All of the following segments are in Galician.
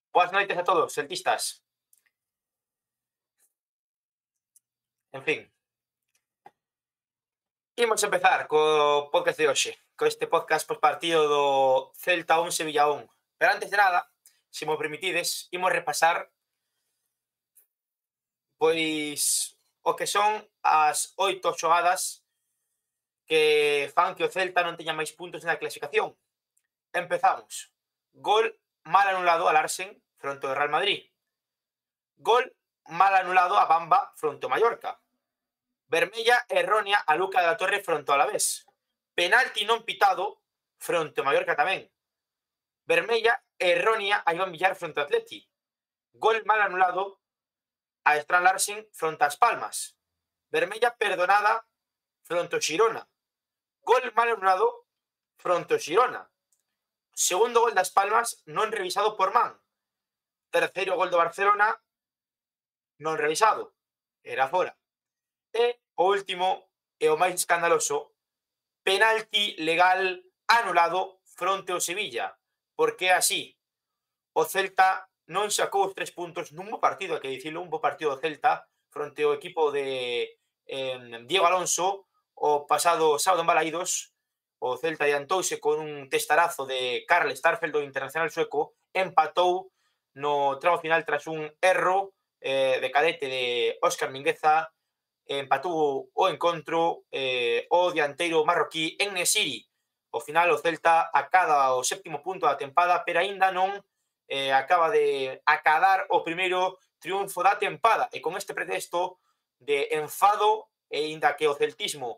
Boas noites a todos, celtistas. En fin, imos empezar co podcast de hoxe, co este podcast post partido do Celta 1 Sevilla 1. Pero antes de nada, se mo permitides, imos repasar pois o que son as 8 xogadas que fan que o Celta non teña máis puntos na clasificación. Empezamos. Gol mal anulado a Larsen fronte ao Real Madrid. Gol mal anulado a Bamba fronte ao Mallorca. Vermella errónea a Luca de la Torre fronte ao Alavés. Penalti non pitado fronte ao Mallorca tamén. Vermella errónea a Iván Villar fronte ao Atleti. Gol mal anulado a Strand Larsen fronte ás Palmas. Vermella perdonada fronte ao Xirona. Gol mal anulado fronte ao Xirona. Segundo gol das Palmas non revisado por man. Terceiro gol do Barcelona non revisado. Era fora. E o último e o máis escandaloso, penalti legal anulado fronte ao Sevilla, porque é así. O Celta non sacou os 3 puntos nun bo partido, hai que dicilo, un bo partido do Celta fronte ao equipo de Diego Alonso o pasado sábado en Balaídos. O Celta adiantouse con un testarazo de Karl Starfelt, do internacional sueco, empatou no tramo final tras un erro de cadete de Óscar Mingueza, empatou o encontro o dianteiro marroquí En-Nesyri. Ao final o Celta acada o 7º punto da tempada, pero aínda non acaba de acadar o primeiro triunfo da tempada, e con este pretexto de enfado, e aínda que o celtismo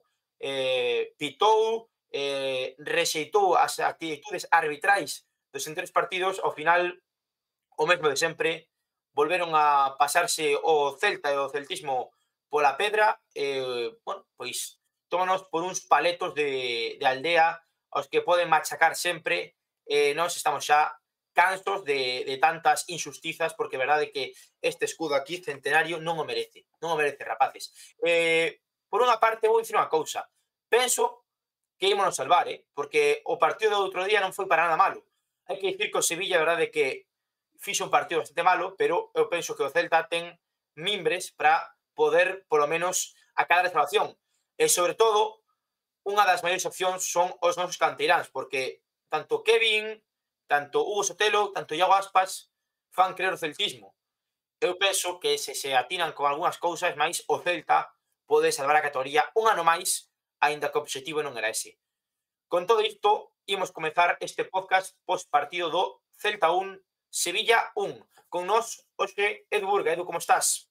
pitou, rexeitou as actitudes arbitrais dos anteriores partidos, ao final o mesmo de sempre, volveron a pasarse o Celta e o celtismo pola pedra, bueno, pois tómanos por uns paletos de aldea aos que poden machacar sempre, nós estamos xa cansos de tantas injustizas, porque é verdade que este escudo aquí, centenario, non o merece, rapaces. Por unha parte, vou dicir unha cousa, penso que ímonos salvar, porque o partido do outro día non foi para nada malo. Hai que dicir que o Sevilla, a verdade, que fixo un partido bastante malo, pero eu penso que o Celta ten mimbres para poder, polo menos, acadar a salvación. E, sobre todo, unha das maiores opcións son os nosos canteiráns, porque tanto Kevin, tanto Hugo Sotelo, tanto Iago Aspas fan creer o celtismo. Eu penso que se atinan con algunhas cousas máis, o Celta pode salvar a categoría un ano máis, aínda que o objetivo non era ese. Con todo isto, imos comezar este podcast post partido do Celta 1, Sevilla 1. Con nós, hoxe, Edu Burga. Edu, como estás?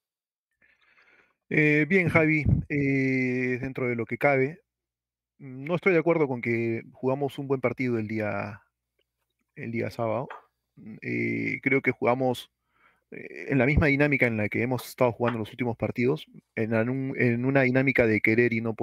Bien, Javi, dentro de lo que cabe, no estoy de acuerdo con que jugamos un buen partido el día sábado. Creo que jugamos en la misma dinámica en la que hemos estado jugando los últimos partidos, en una dinámica de querer y no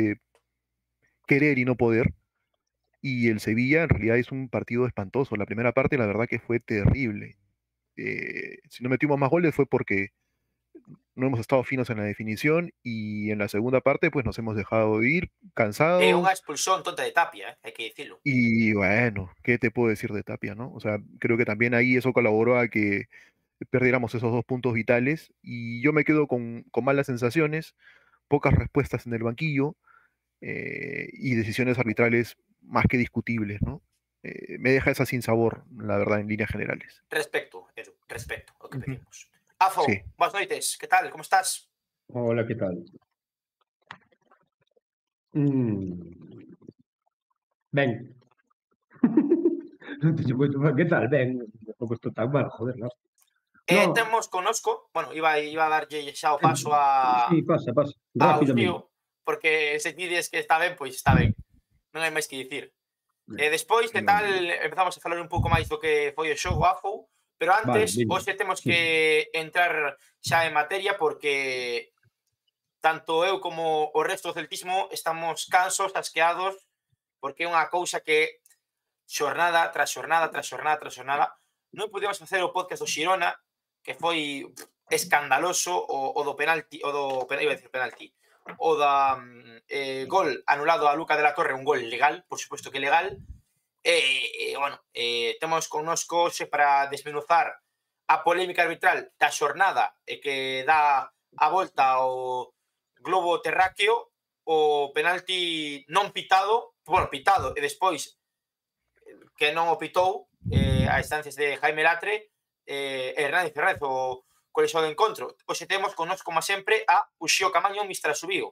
poder. Y el Sevilla en realidad es un partido espantoso. La primera parte, la verdad que fue terrible. Si no metimos más goles fue porque no hemos estado finos en la definición, y en la segunda parte pues nos hemos dejado ir É unha cansados. expulsión tonta de Tapia, hai que dicilo. Y bueno, ¿qué te puedo decir de Tapia, no? O sea, creo que también ahí eso colaboró a que perdiéramos esos 2 puntos vitales, y yo me quedo con malas sensaciones, pocas respuestas en el banquillo, y decisiones arbitrales más que discutibles, ¿no? Me deja esa sin sabor, la verdad, en líneas generales. Respecto, Edu, respecto ao que Ujú. pedimos. Afo, Sí. boas noites, que tal, como estás? Hola, ¿qué tal? Ben. Non teño moito máis. Que tal? Ben, tampouco estou tan mal, joder, no. No. Temos connosco, bueno, iba a darlle xa o paso a Sí, pasa, Uxío, rápidamente. porque se dides que está ben, pois está ben. Non hai máis que dicir. Despois, que tal, empezamos a falar un pouco máis do que foi o xogo, Afo, pero antes, Vale, hoxe temos que entrar xa en materia, porque tanto eu como o resto do celtismo estamos cansos, asqueados, porque é unha cousa que xornada tras xornada, tras xornada, tras xornada, non podíamos facer o podcast do Xirona, que foi escandaloso, o do penalti, iba a decir penalti, o da gol anulado a Luca de la Torre, un gol legal, por suposto que legal. Bueno, temos connosco hoxe para desmenuzar a polémica arbitral da xornada e que dá a volta ao globo terráqueo, o penalti non pitado, bueno, pitado e despois que non o pitou a instancias de Jaime Latre Hernández Fernández, o colexiado de encontro. Hoxe temos con nós, como sempre, a Uxío Camaño, Mr. Asubío.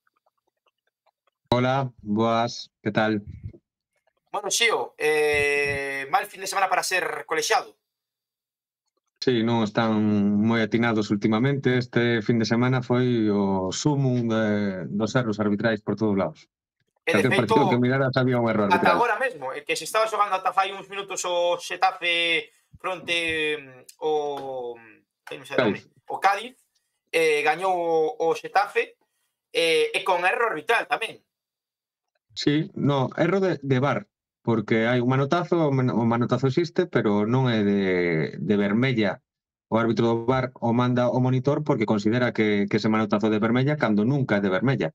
Hola, boas, que tal? Bueno, Xío, mal fin de semana para ser colexiado. Sí, non están moi atinados últimamente. Este fin de semana foi o sumum dos erros arbitrais por todos laos. E de Calquer feito, partido que miraras había un error ata arbitral. agora mesmo, que se estaba xogando ata fai uns minutos o Xetafe fronte o Cádiz, gañou o Xetafe e con erro arbitral tamén. Sí, no, erro de VAR, porque hai un manotazo, o manotazo existe, pero non é de vermella. O árbitro do VAR o manda o monitor porque considera que ese manotazo de vermella cando nunca é de vermella.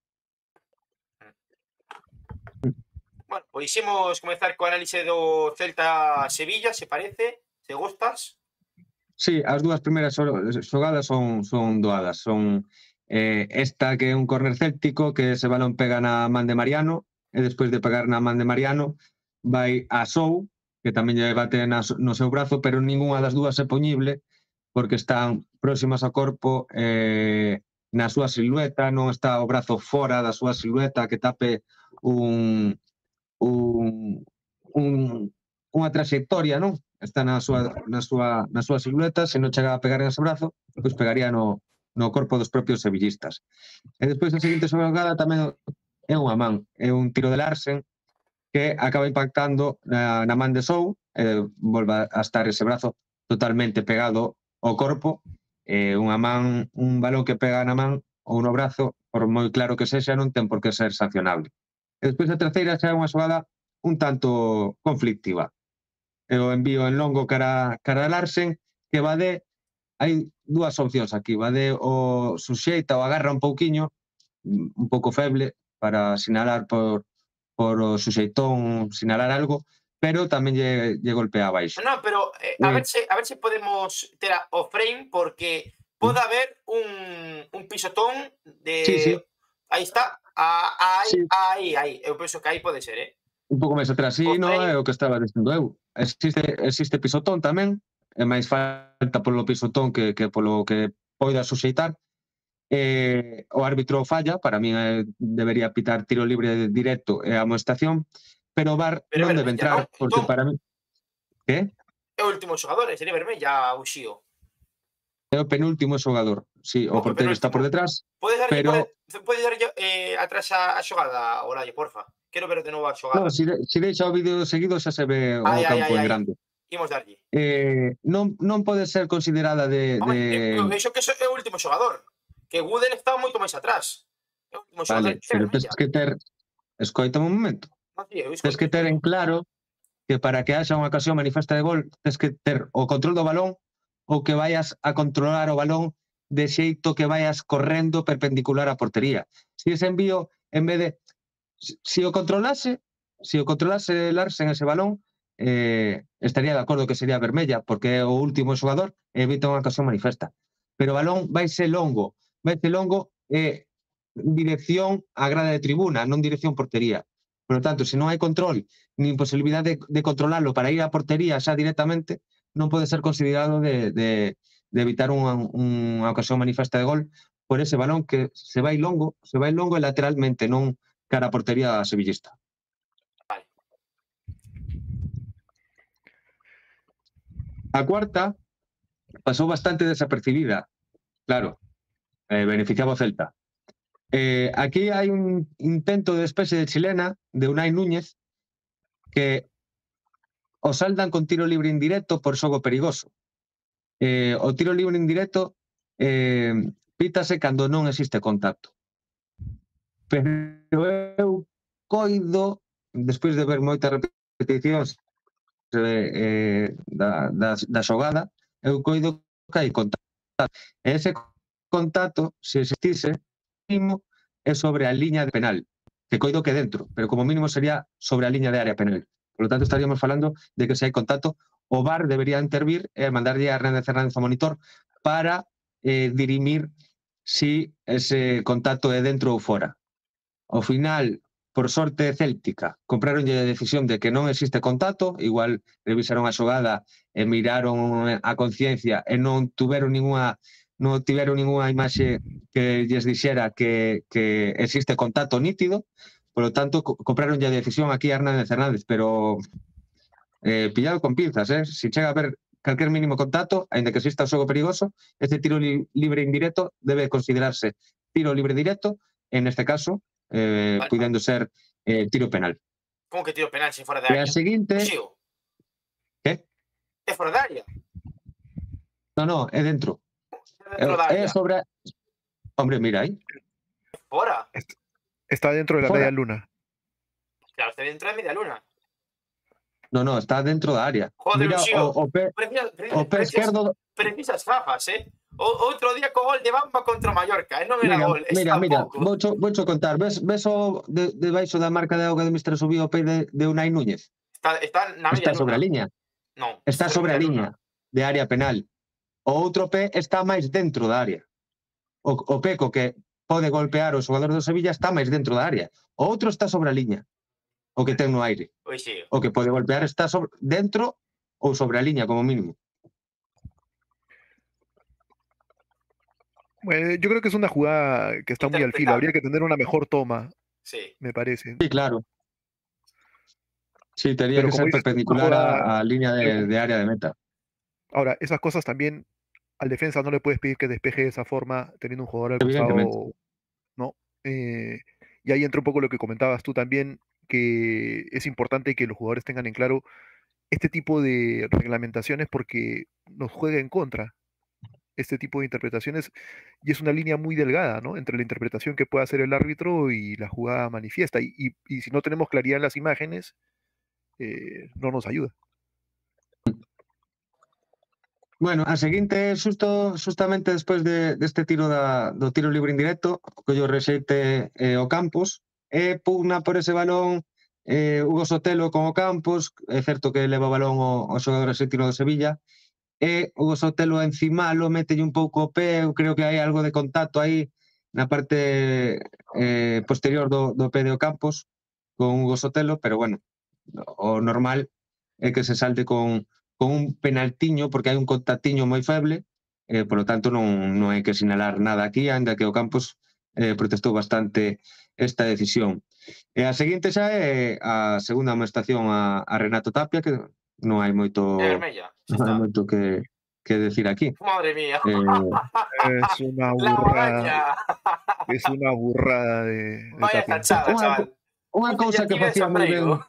Bueno, pois imos comezar co análise do Celta-Sevilla, se parece, se gustas. Sí, as dúas primeiras xogadas son doadas. Son esta que é un córner céltico, que ese balón pega na man de Mariano, e despois de pegar na man de Mariano vai a Sou, que tamén lle bate no seu brazo, pero ningunha das dúas é poñible porque están próximas ao corpo na súa silueta, non está o brazo fora da súa silueta que tape unha trayectoria, non? Está na súa silueta, se non chega a pegar en ese brazo, pois pegaría no corpo dos propios sevillistas. E despois a seguinte xogada tamén é unha man, é un tiro de Larsen que acaba impactando na man de Sou, volve a estar ese brazo totalmente pegado ao corpo, unha man, un balón que pega na man ou no brazo, por moi claro que sexa, non ten por que ser sancionable. E despois a terceira xa é unha xogada un tanto conflictiva. O envío en longo cara a Larsen, que Badé, hai dúas opcións aquí. Badé o suxeita o agarra un pouquiño, un pouco feble, para sinalar por o suxeitón, sinalar algo, pero tamén lle golpea abaixo. Non, pero a ver se podemos ter o frame, porque pode haber un pisotón de... Sí. Aí está, aí. Eu penso que aí pode ser, Un pouco máis atrás, sí, non é o que estaba dicindo eu. Existe pisotón tamén, é máis falta polo pisotón que polo que poida suxeitar. O árbitro falla, para mí debería pitar tiro libre directo e amoestación, pero o VAR non debe entrar, porque para mí... Que? É o último xogador, sería vermella o Xío. É o penúltimo xogador, sí, o portero está por detrás, pero... Pode darlle atrás a xogada, Olalle, porfa. Quero ver de novo a xogada. No, se deixa o vídeo seguido xa se ve o campo en grande. Imos darlle. Non pode ser considerada de... Vexo que é o último xogador. Que Gudel estaba moito máis atrás. Vale, pero tens que ter... Escoítame un momento. Tens que ter en claro que para que haxa unha ocasión manifesta de gol tens que ter o control do balón ou que vayas a controlar o balón de xeito que vayas correndo perpendicular á portería. Si ese envío, en vez de... Si o controlase Larsen ese balón, estaría de acordo que sería vermella, porque é o último xogador e evita unha ocasión manifesta. Pero o balón vaise longo dirección á grada de tribuna, non dirección portería. Por lo tanto, se non hai control nin posibilidade de controlarlo para ir á portería xa directamente, non pode ser considerado de evitar unha ocasión manifesta de gol por ese balón que se vai longo e lateralmente, non cara a portería sevillista. A cuarta pasou bastante desapercibida, claro, beneficiaba o Celta. Aquí hai un intento de despexe de chilena de Unai Núñez que o saldan con tiro libre indirecto por xogo perigoso. O tiro libre indirecto pítase cando non existe contacto. Pero eu coido, despois de ver moitas repeticións da xogada, eu coido que hai contacto. E ese contacto, se existise, mínimo é sobre a liña de penal, que coido que dentro, pero como mínimo sería sobre a liña de área penal. Por lo tanto, estaríamos falando de que se hai contacto o VAR debería intervir e mandarlle a Hernández Hernández ao monitor para dirimir si ese contacto é dentro ou fora. Ao final, por sorte céltica, compraronlle a decisión de que non existe contacto, igual revisaron a xogada e miraron a conciencia e non tiveron ninguna imaxe que lles dixera que existe contacto nítido, polo tanto, compraronlle a decisión aquí a Hernández Hernández, pero pillado con pinzas, si chega a haber calquer mínimo contacto, aínda que exista o xogo perigoso, este tiro libre indirecto debe considerarse tiro libre directo, en este caso, puidendo ser tiro penal. Como que tiro penal se fora de E área? a seguinte... Xigo. Que? É fora de área? No, é dentro. É dentro da área. É sobre... Hombre, mira aí. Fora? Está dentro de la Fuera. media luna. Claro, está dentro da media luna. No, está dentro da área. Joder, Mira, Uxío. o pé esquerdo... Precisas gafas, Outro día co gol de Bamba contra o Mallorca, non era gol, Mira, tampouco. voucho contar. Ves o debaixo da marca de auga de Mr. Subío o pé de Unai Núñez? Está na media Está sobre a luna. liña. Non. Está sobre a liña de área penal. O outro pé está máis dentro da área. O pé co que pode golpear o xogador do Sevilla está máis dentro da área. O outro está sobre a liña. O que ten no aire. Uxío. O que pode golpear está dentro ou sobre a liña, como mínimo. Yo creo que es una jugada que está muy al filo. Habría que tener una mejor toma, Sí. me parece. Sí, claro. Sí, tendría Pero que como ser dices, perpendicular ahora- a línea de área de meta. Ahora, esas cosas también al defensa no le puedes pedir que despeje de esa forma teniendo un jugador al Evidentemente. costado, ¿no? Y ahí entra un poco lo que comentabas tú también, que es importante que los jugadores tengan en claro este tipo de reglamentaciones porque nos juega en contra este tipo de interpretaciones y es una línea muy delgada, ¿no? Entre la interpretación que puede hacer el árbitro y la jugada manifiesta. Y si no tenemos claridad en las imágenes, no nos ayuda. Bueno, a seguinte, justamente despois deste tiro do tiro libre indirecto, collo rexeite o Campos, e pugna por ese balón Hugo Sotelo con o Campos, é certo que leva o balón o xogador ese tiro do Sevilla, e Hugo Sotelo encimalo, mételle un pouco o pé, eu creo que hai algo de contacto aí na parte posterior do pé de o Campos con Hugo Sotelo, pero bueno, o normal é que se salte con un penaltiño, porque hai un contactiño moi feble, polo tanto non hai que sinalar nada aquí, ainda que o Campos protestou bastante esta decisión. E a seguinte xa é a segunda amonestación a Renato Tapia, que non hai moito, É vermella. non hai moito que decir aquí. Madre mía. Es una La burrada. araña. Es una burrada de Vaya Tapia. tachada, chaval. Unha cousa que facía moi ben,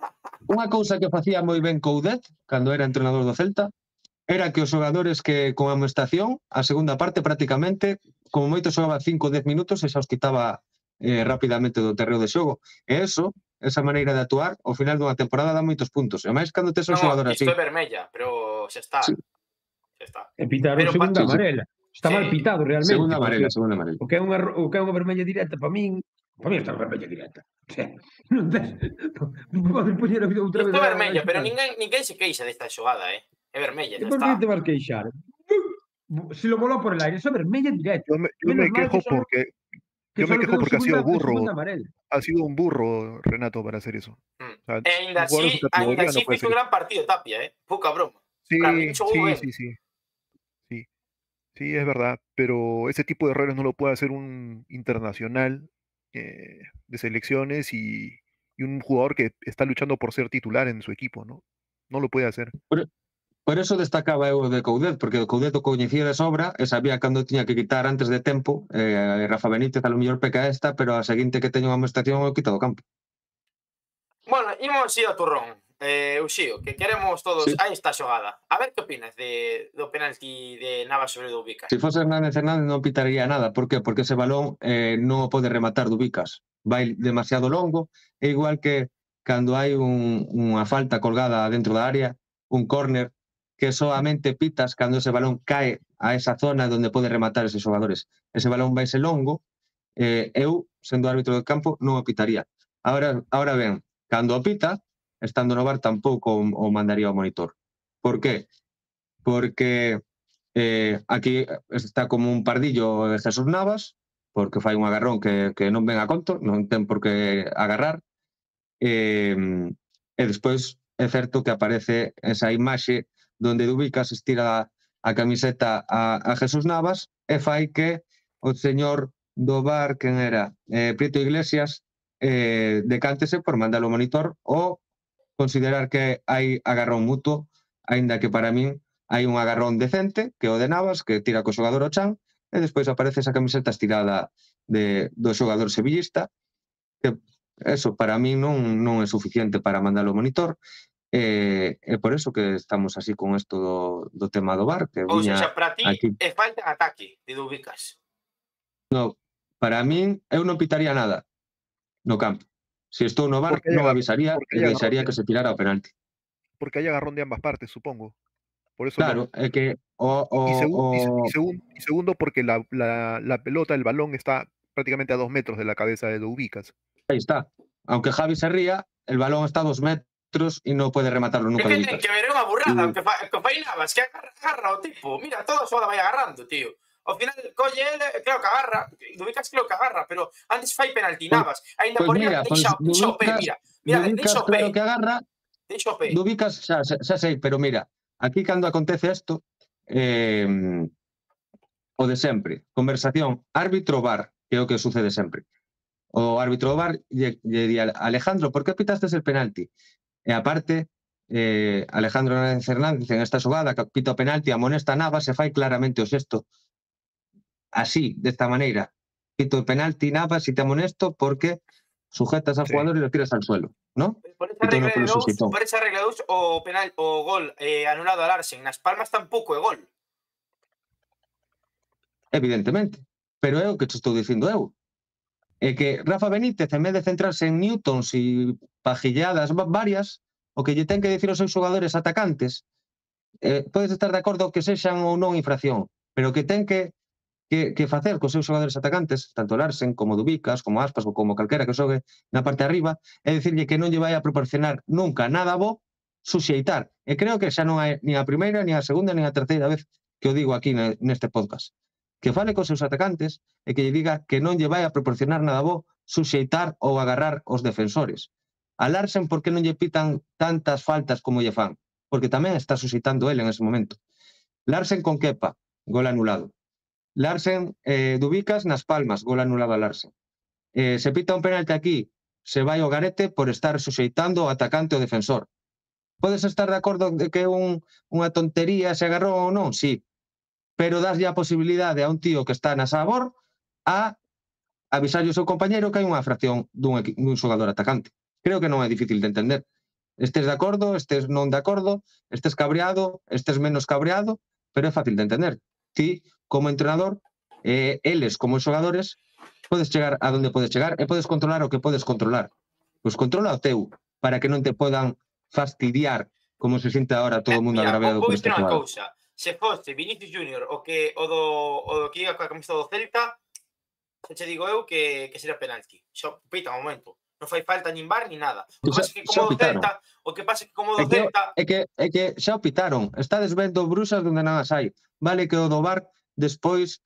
Coudet, cando era entrenador do Celta, era que os xogadores que con a amonestación, a segunda parte prácticamente, como moito xogaba 5 ou 10 minutos e xa os quitaba rapidamente do terreo de xogo. E esa maneira de actuar, ao final dunha temporada dá moitos puntos. E máis cando tes un xogador así. Isto é vermella, pero xa está. Sí. Xa está. E pitaron Pero segunda sí, sí. amarela. Está Sí. mal pitado realmente. Segunda amarela. O que é unha vermella directa para min está unha vermella directa. O sea, non podes poñer a vida outra vez. Isto é vermella, pero ninguén se queixa desta xogada, É vermella, E xa por está. que te vas queixar? Se lo voló por el aire, eso é vermella directa. Yo me Menos mal quejo que solo- porque que yo me solo quejo quedou porque ha sido segunda burro. amarela. Ha sido un burro Renato para hacer eso. Mm. O sea, E ainda un jugador de así, su categoría no puede fixo hacer un eso. gran partido Tapia, Pouca broma. Sí, Para mí xogou ben. Sí, es verdad, pero ese tipo de errores no lo puede hacer un internacional de selecciones y un jugador que está luchando por ser titular en su equipo, ¿no? No lo puede hacer. Por eso destacaba eu de Coudet, porque o Coudet o coñecía de sobra e sabía cando tiña que quitar antes de tempo. Rafa Benítez a lo mellor peca esta, pero a seguinte que teña unha amonestación o quita do campo. Bueno, imos ir ao turrón. Uxío, que queremos todos Sí. a esta xogada. A ver que opinas do penalti de Navas sobre Dubicas. Se fose Hernández non pitaría nada. Por que? Porque ese balón non o pode rematar Dubicas. Vai demasiado longo. É igual que cando hai unha falta colgada dentro da área, un córner, que solamente pitas cando ese balón cae a esa zona onde pode rematar eses xogadores. Ese balón vaise longo, eu, sendo árbitro do campo, non o pitaría. Ahora ben, cando o pita, estando no VAR tampouco o mandaría ao monitor. Por qué? Porque aquí está como un pardillo de Jesús Navas, porque fai un agarrón que non ven a conto, non ten por que agarrar. E despois é certo que aparece esa imaxe donde Dubicas estira a camiseta a Jesús Navas e fai que o señor do bar, quen era? Prieto Iglesias, decántese por mandar o monitor ou considerar que hai agarrón mutuo, aínda que para min hai un agarrón decente, que é o de Navas, que tira co xogador ao chan, e despois aparece esa camiseta estirada do xogador sevillista, que eso para min non é suficiente para mandar o monitor, e por eso que estamos así con isto do tema do bar, que Ou viña seja, para ti aquí. é falta en ataque de Dubicas. No, para min, eu non pitaría nada no campo. Se estou no bar, Porque hai non agarrón, avisaría porque e hai deixaría agarrón que se tirara o penalti. porque hay agarrón de ambas partes, supongo. Por eso Claro, é que y segundo porque la pelota, el balón está prácticamente a 2 metros de la cabeza de Dubicas. aí está. Aunque Javi se ría, el balón está a 2 metros e non pode rematarlo É nunca que ten Dubicas. que ver, é unha burrada, Mm. que fai Navas, que agarra o tipo. Mira, todo xoda vai agarrando, tío. Ao final, colle ele, claro que agarra, Dubicas creo que agarra, pero antes fai penalti Navas. Ainda Pois por mira, deixa o pé, mira. Mira, Dubicas deixa o claro pé, que agarra, deixa o pé. Dubicas xa sei, pero mira, aquí cando acontece isto, o de sempre, conversación árbitro-VAR, que é o que sucede sempre. O árbitro VAR lle di a Alejandro, por que pitastes el penalti? E aparte, Alejandro Hernández en esta xogada que pita o penalti, amonesta a Navas e fai claramente o xesto así, desta maneira. Pito o penalti Navas e te amonesto porque sujetas al Sí. jugador e lo tiras al suelo, ¿no? Por esa Pito no regla de polo dous, susitón. por esa regla de dous, o gol anulado a Larsen nas Palmas tampouco é gol. Evidentemente. Pero é o que te estou dicindo eu. É que Rafa Benítez, en vez de centrarse en newtons e pajilleadas varias, o que lle ten que dicir aos seus xogadores atacantes, podes estar de acordo que sexan ou non infracción, pero que ten que facer cos seus xogadores atacantes, tanto Larsen como Dubicas, como Aspas ou como calquera que xogue na parte de arriba, é dicirlle que non lle vai a proporcionar nunca nada bo suxeitar. E creo que xa non hai ni a primeira, ni a segunda, ni a terceira vez que o digo aquí neste podcast. Que fale cos seus atacantes e que lle diga que non lle vai a proporcionar nada bo suxeitar ou agarrar os defensores. A Larsen, por que non lle pitan tantas faltas como lle fan? Porque tamén está suxeitando ele en ese momento. Larsen con Kepa, gol anulado. Larsen, Dubicas nas Palmas, gol anulado a Larsen. Se pita un penalti aquí, se vai o garete por estar suxeitando o atacante o defensor. Podes estar de acordo de que é unha tontería se agarrou ou non? Sí. Pero daslle a posibilidade a un tío que está na sabor a avisarlle o seu compañeiro que hai unha fracción dun xogador atacante. Creo que non é difícil de entender. Estes de acordo, estes non de acordo, estes cabreado, estes menos cabreado, pero é fácil de entender. Ti, como entrenador, eles, como xogadores, podes chegar a donde podes chegar e podes controlar o que podes controlar. Pois controla o teu, para que non te podan fastidiar como se sinte ahora todo o mundo agraviado por esta Unha jugada. cousa. Se foste Vinicius Junior o do que iba coa camisa do Celta, che digo eu que sería penalti. Xa pita un momento. Non fai falta nin VAR ni nada. O que pasa é que como do Celta, É que xa o pitaron. Estades vendo brusas onde non as hai. Vale que o do VAR despois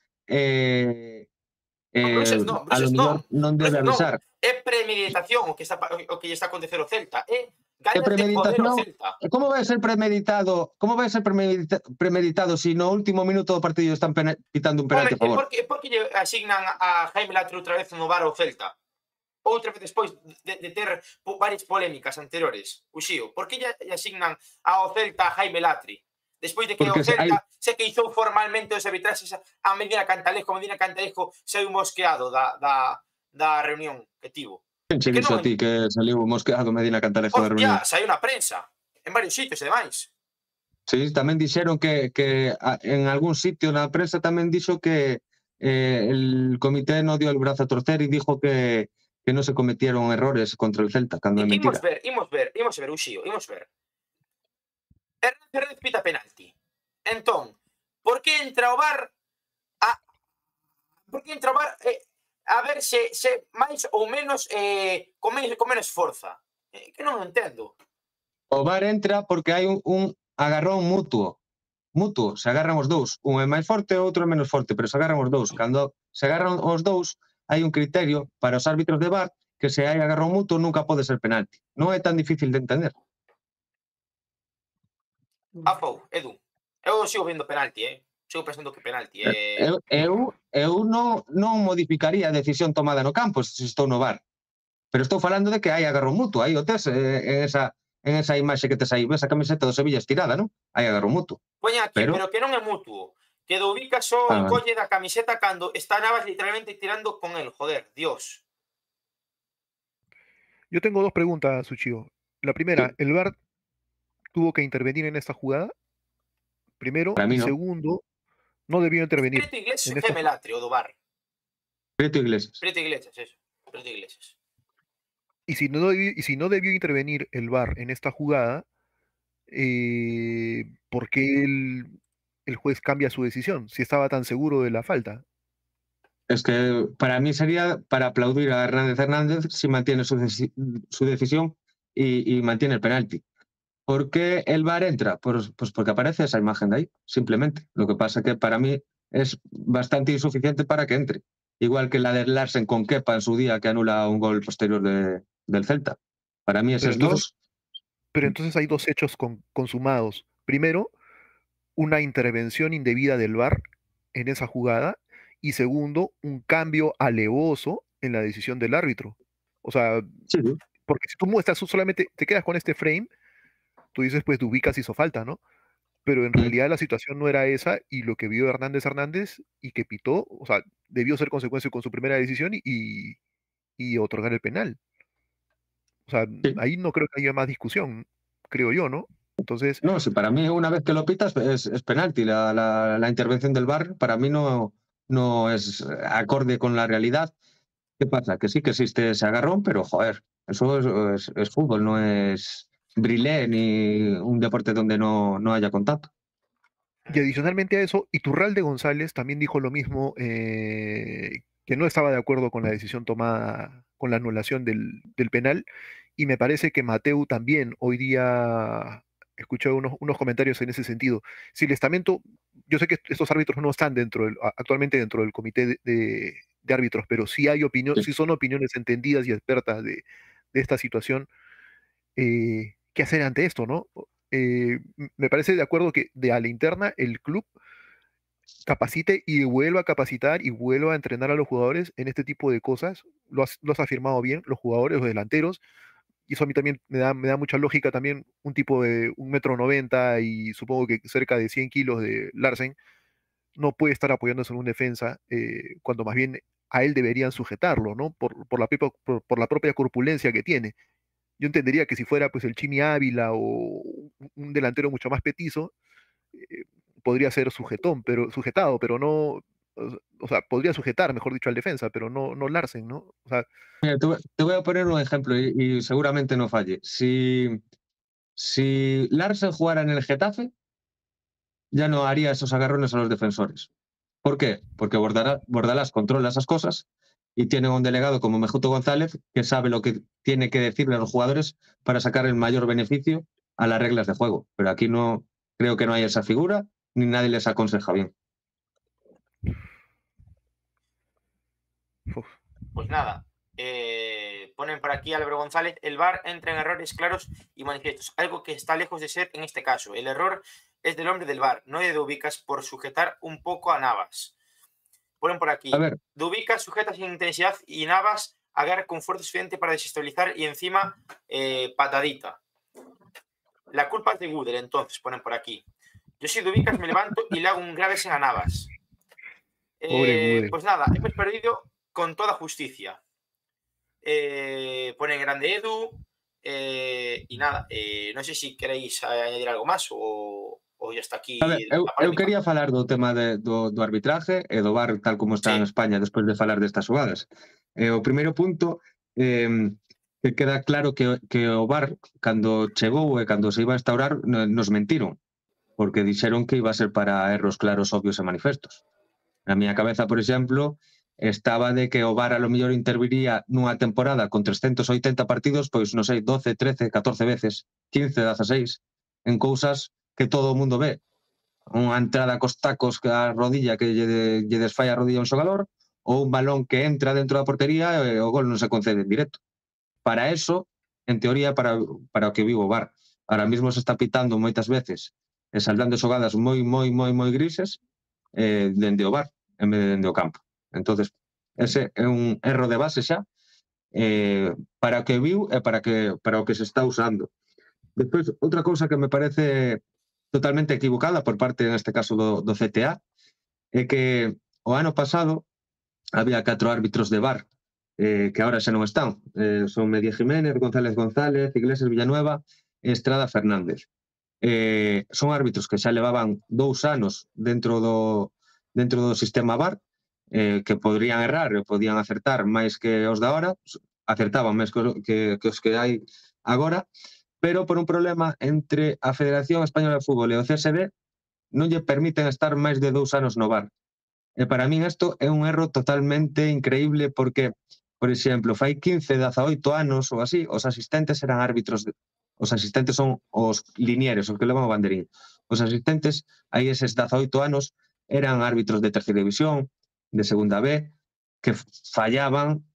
Bruxas a lo mellor non debe avisar. É premeditación o que lle está a acontecer ao Celta. É ganas de poder premeditación, ao Celta. como vai ser premeditado? Como vai ser premeditado se no último minuto do partido están pitando un penalti a favor? Por que lle asignan a Jaime Latri outra vez no VAR ao Celta? Outra vez despois de ter varias polémicas anteriores. Uxío, por que lle asignan ao Celta a Jaime Latri? Despois de que o Celta se queixou formalmente os arbitraxes a Medina Cantalejo saiu mosqueado da reunión que tivo. Quen che dixo a ti que saliu mosqueado Medina Cantalejo da reunión? Saiu na prensa, en varios sitios e demais. Sí, tamén dixeron que en algún sitio na prensa tamén dixo que el comité non dio el brazo a torcer e dixo que non se cometieron errores contra el Celta, cando é mentira. Imos ver, Uxío, imos ver. Hernández pita penalti. Entón, por que entra o VAR a ver se máis ou menos con menos forza? Que non entendo. O VAR entra porque hai un agarrón mutuo. Mutuo, se agarran os dous. Un é máis forte, o outro é menos forte, pero se agarran os dous. Cando se agarran os dous, hai un criterio para os árbitros de VAR que se hai agarrón mutuo nunca pode ser penalti. Non é tan difícil de entender. Afou, Edu. Eu sigo vendo penalti, sigo pensando que penalti. Eu non modificaría a decisión tomada no campo se estou no VAR. Pero estou falando de que hai agarrón mutuo. Aí o tes en esa imaxe que tes aí. Ves a camiseta do Sevilla estirada, non? Hai agarrón mutuo. Poña aquí, pero que non é mutuo. Que Dubicas só encolle da camiseta cando está Navas literalmente tirando con él. Joder, Dios. Yo tengo dos preguntas, Suchio. La primera, Sí. ¿el VAR tuvo que intervenir en esta jugada? Primero, Para mí y no. segundo, no debió intervenir. Prieto Iglesias en esta... Gemelatrio do VAR. Prieto Iglesias. Prieto Iglesias, eso. Prieto Iglesias. Y si no debió intervenir el VAR en esta jugada, ¿por qué el juez cambia su decisión? Si estaba tan seguro de la falta. Es que para mí sería para aplaudir a Hernández si mantiene su decisión y mantiene el penalti. ¿Por qué el VAR entra? Pues porque aparece esa imagen de ahí, simplemente. Lo que pasa que para mí es bastante insuficiente para que entre. Igual que la de Larsen con Kepa en su día, que anula un gol posterior del Celta. Para mí esos dos... Pero entonces hay dos hechos consumados. Primero, una intervención indebida del VAR en esa jugada. Y segundo, un cambio alevoso en la decisión del árbitro. O sea, sí. Porque si tú muestras, solamente te quedas con este frame, tú dices, pues Dubicas hizo falta, ¿no? Pero en realidad la situación no era esa, y lo que vio Hernández y que pitó, o sea, debió ser consecuencia con su primera decisión y otorgar el penal. O sea, sí. Ahí no creo que haya más discusión, creo yo, ¿no? Entonces... No, si para mí una vez que lo pitas es penalti. La intervención del VAR para mí no es acorde con la realidad. ¿Qué pasa? Que sí que existe ese agarrón, pero joder, eso es fútbol, no es brilé ni un deporte donde no haya contacto. Y adicionalmente a eso, Iturralde González también dijo lo mismo, que no estaba de acuerdo con la decisión tomada, con la anulación del penal, y me parece que Mateu también hoy día escuché unos comentarios en ese sentido. Si el estamento, yo sé que estos árbitros no están actualmente dentro del comité de árbitros, pero sí hay sí son opiniones entendidas y expertas de esta situación. ¿Qué hacer ante esto, no? Me parece de acuerdo que a la interna el club capacite y vuelva a capacitar y vuelva a entrenar a los jugadores en este tipo de cosas. Lo has afirmado bien, los jugadores, los delanteros, y eso a mí también me da mucha lógica también. Un tipo de 1,90 m y supongo que cerca de 100 kilos de Larsen no puede estar apoyándose en un defensa, cuando más bien a él deberían sujetarlo, ¿no? Por la propia corpulencia que tiene. Yo entendería que si fuera pues el Chimi Ávila o un delantero mucho más petizo, podría ser sujetado, pero no, o sea, podría sujetar, mejor dicho, al defensa, pero no Larsen, ¿no? O sea, mira, te voy a poner un ejemplo y seguramente no falle. Si Larsen jugara en el Getafe, ya no haría esos agarrones a los defensores. ¿Por qué? Porque Bordalás controla esas cosas y tiene un delegado como Mejuto González que sabe lo que tiene que decirle a los jugadores para sacar el mayor beneficio a las reglas de juego. Pero aquí no creo que no hay esa figura ni nadie les aconseja bien. Pues nada, ponen por aquí Álvaro González: el VAR entra en errores claros y manifiestos, algo que está lejos de ser en este caso. El error es del hombre del VAR, no de Dubicas por sujetar un poco a Navas. Ponen por aquí: Dubicas sujeta sin intensidad y Navas agarra con fuerza suficiente para desestabilizar y encima patadita. La culpa es de Gudel, entonces, ponen por aquí. Yo si Dubicas me levanto y le hago un grave a Navas. Pues nada, hemos perdido con toda justicia. Ponen grande Edu. Y nada, no sé si queréis añadir algo más o ya está aquí. A ver, eu quería falar do tema do arbitraje e do VAR tal como está en España despois de falar destas xogadas. O primeiro punto, que queda claro que o VAR, cando chegou e cando se iba a instaurar, nos mentiron, porque dixeron que iba a ser para erros claros, obvios e manifestos. Na miña cabeza, por exemplo, estaba de que o VAR a lo mellor interviría nunha temporada con 380 partidos, pois non sei, 12, 13, 14 veces, 15, 16, en cousas que todo o mundo ve, unha entrada cos tacos que a rodilla que lle desfai a rodilla a un xogador, ou un balón que entra dentro da portería e o gol non se concede en directo. Para eso, en teoría, para o que vivo o VAR. Ahora mismo se está pitando moitas veces e saldando xogadas moi grises dende o VAR, en vez de dende o campo. Entonces, ese é un erro de base xa, para o que viu e para o que se está usando. Despois, outra cousa que me parece totalmente equivocada por parte, neste caso, do CTA, é que o ano pasado había 4 árbitros de VAR que agora xa non están. Son Media Jiménez, González, Iglesias Villanueva e Estrada Fernández. Son árbitros que xa levaban 2 anos dentro do sistema VAR, que podrían errar e podían acertar máis que os de agora, acertaban máis que os que hai agora, pero por un problema entre a Federación Española de Fútbol e o CSD non lle permiten estar máis de 2 anos no VAR. E para min isto é un erro totalmente increíble porque, por exemplo, fai 15, 18 anos ou así, os asistentes eran árbitros, os asistentes son os linieres, os que levan o banderín. Os asistentes, aí eses 18 anos, eran árbitros de terceira división, de segunda B, que fallaban,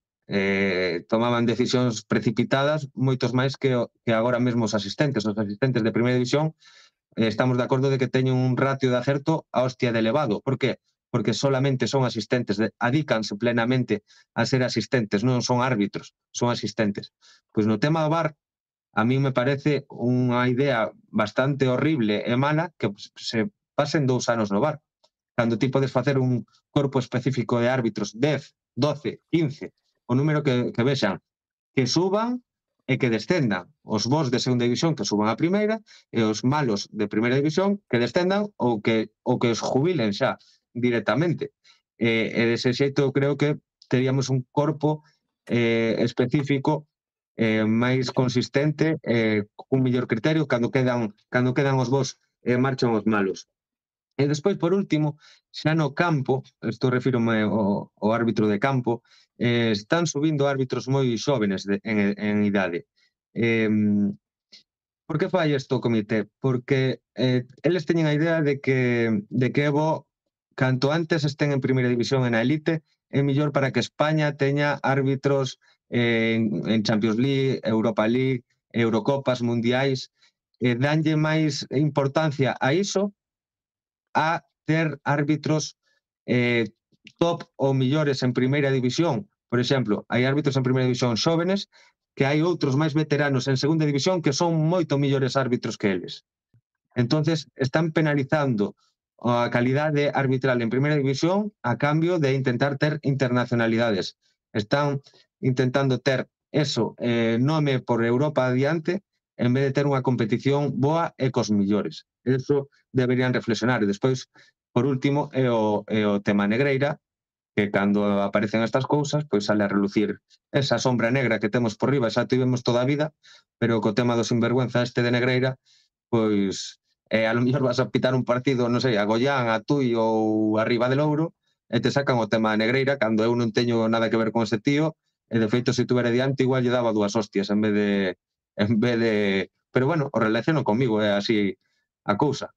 tomaban decisións precipitadas, moitos máis que agora mesmo os asistentes. Os asistentes de primeira división estamos de acordo de que teñen un ratio de acerto a hostia de elevado. Por que? Porque solamente son asistentes, adícanse plenamente a ser asistentes, non son árbitros, son asistentes. Pois no tema do VAR, a mí me parece unha idea bastante horrible e mala que se pasen 2 anos no VAR. Cando ti podes facer un corpo específico de árbitros, 10, 12, 15, o número que vexan, que suban e que descendan. Os bons de segunda división que suban a primeira e os malos de primeira división que descendan ou que os jubilen xa directamente. E dese xeito creo que teríamos un corpo específico máis consistente, cun mellor criterio, cando quedan os bons e marchan os malos. E despois, por último, xa no campo, isto refírome ao árbitro de campo, están subindo árbitros moi xóvenes en idade. Por que fai isto o comité? Porque eles teñen a idea de que é bo, canto antes estén en primeira división e na elite, é mellor para que España teña árbitros en Champions League, Europa League, Eurocopas, Mundiais, danlle máis importancia a iso a ter árbitros top ou millores en primeira división. Por exemplo, hai árbitros en primeira división xóvenes que hai outros máis veteranos en segunda división que son moito millores árbitros que eles. Entonces, están penalizando a calidade arbitral en primeira división a cambio de intentar ter internacionalidades. Están intentando ter eso, nome por Europa adiante, en vez de ter unha competición boa e cos millores. Eso deberían reflexionar. E despois, por último, é o tema Negreira, que cando aparecen estas cousas, pois sale a relucir esa sombra negra que temos por riba, xa tivemos toda a vida, pero co tema do sinvergüenza este de Negreira, pois a lo mellor vas a pitar un partido, non sei, a Goián, a Tui ou a Riba de Louro, e te sacan o tema de Negreira, cando eu non teño nada que ver con ese tío, e de feito, se tuvera diante, igual lle daba 2 hostias en vez de... Pero bueno, o relaciono comigo, é así a cousa.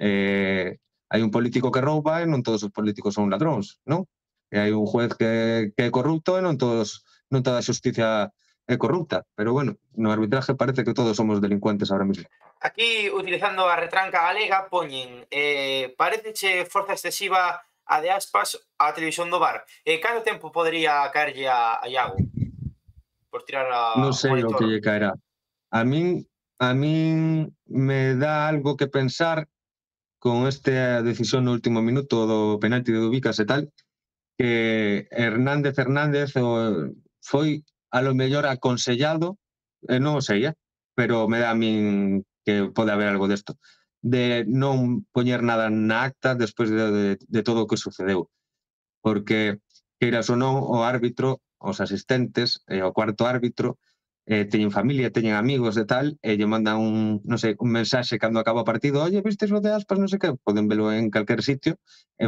Hai un político que rouba e non todos os políticos son ladróns, non? E hai un juez que é corrupto e non toda a xusticia é corrupta. Pero bueno, no arbitraje parece que todos somos delincuentes ahora mismo. Aquí, utilizando a retranca galega, poñen pareceche forza excesiva a de Aspas á televisión do VAR. Canto tempo podería caerlle a Iago? Por tirar a... Non sei o que lle caerá. A min me dá algo que pensar con esta decisión no último minuto do penalti de Dubicas e tal, que Hernández foi a lo mellor aconsellado, non o sei, pero me dá a min que pode haber algo desto, de non poñer nada na acta despois de todo o que sucedeu. Porque, queiras ou non, o árbitro, os asistentes, o cuarto árbitro, teñen familia, teñen amigos e tal, e lle mandan un mensaxe cando acaba o partido: oye, vistes lo de Aspas, non sei que, poden velo en calquer sitio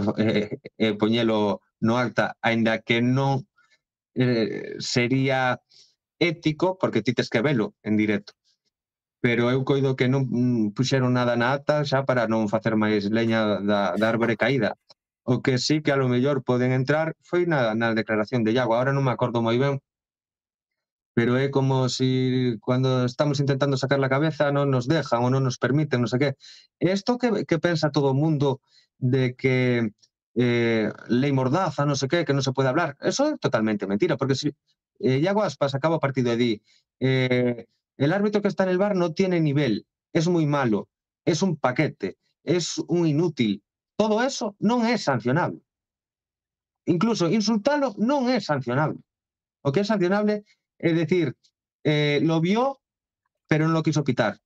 e poñelo no acta, aínda que non sería ético, porque ti tes que velo en directo. pero eu coido que non puxeron nada na ata xa para non facer máis leña da árbore caída. O que sí que a lo mellor poden entrar foi na declaración de Iago, ahora non me acordo moi ben, pero é como si cuando estamos intentando sacar la cabeza non nos dejan ou non nos permiten, non sei que. Isto que pensa todo o mundo de que lei mordaza, non sei que non se pode hablar, eso é totalmente mentira, porque si Iago Aspas acaba o partido e di el árbitro que está en el bar no tiene nivel, es muy malo, es un paquete, es un inútil. Todo eso non é sancionable. Incluso insultalo non é sancionable. O que é sancionable é decir, lo vio, pero non lo quiso pitar.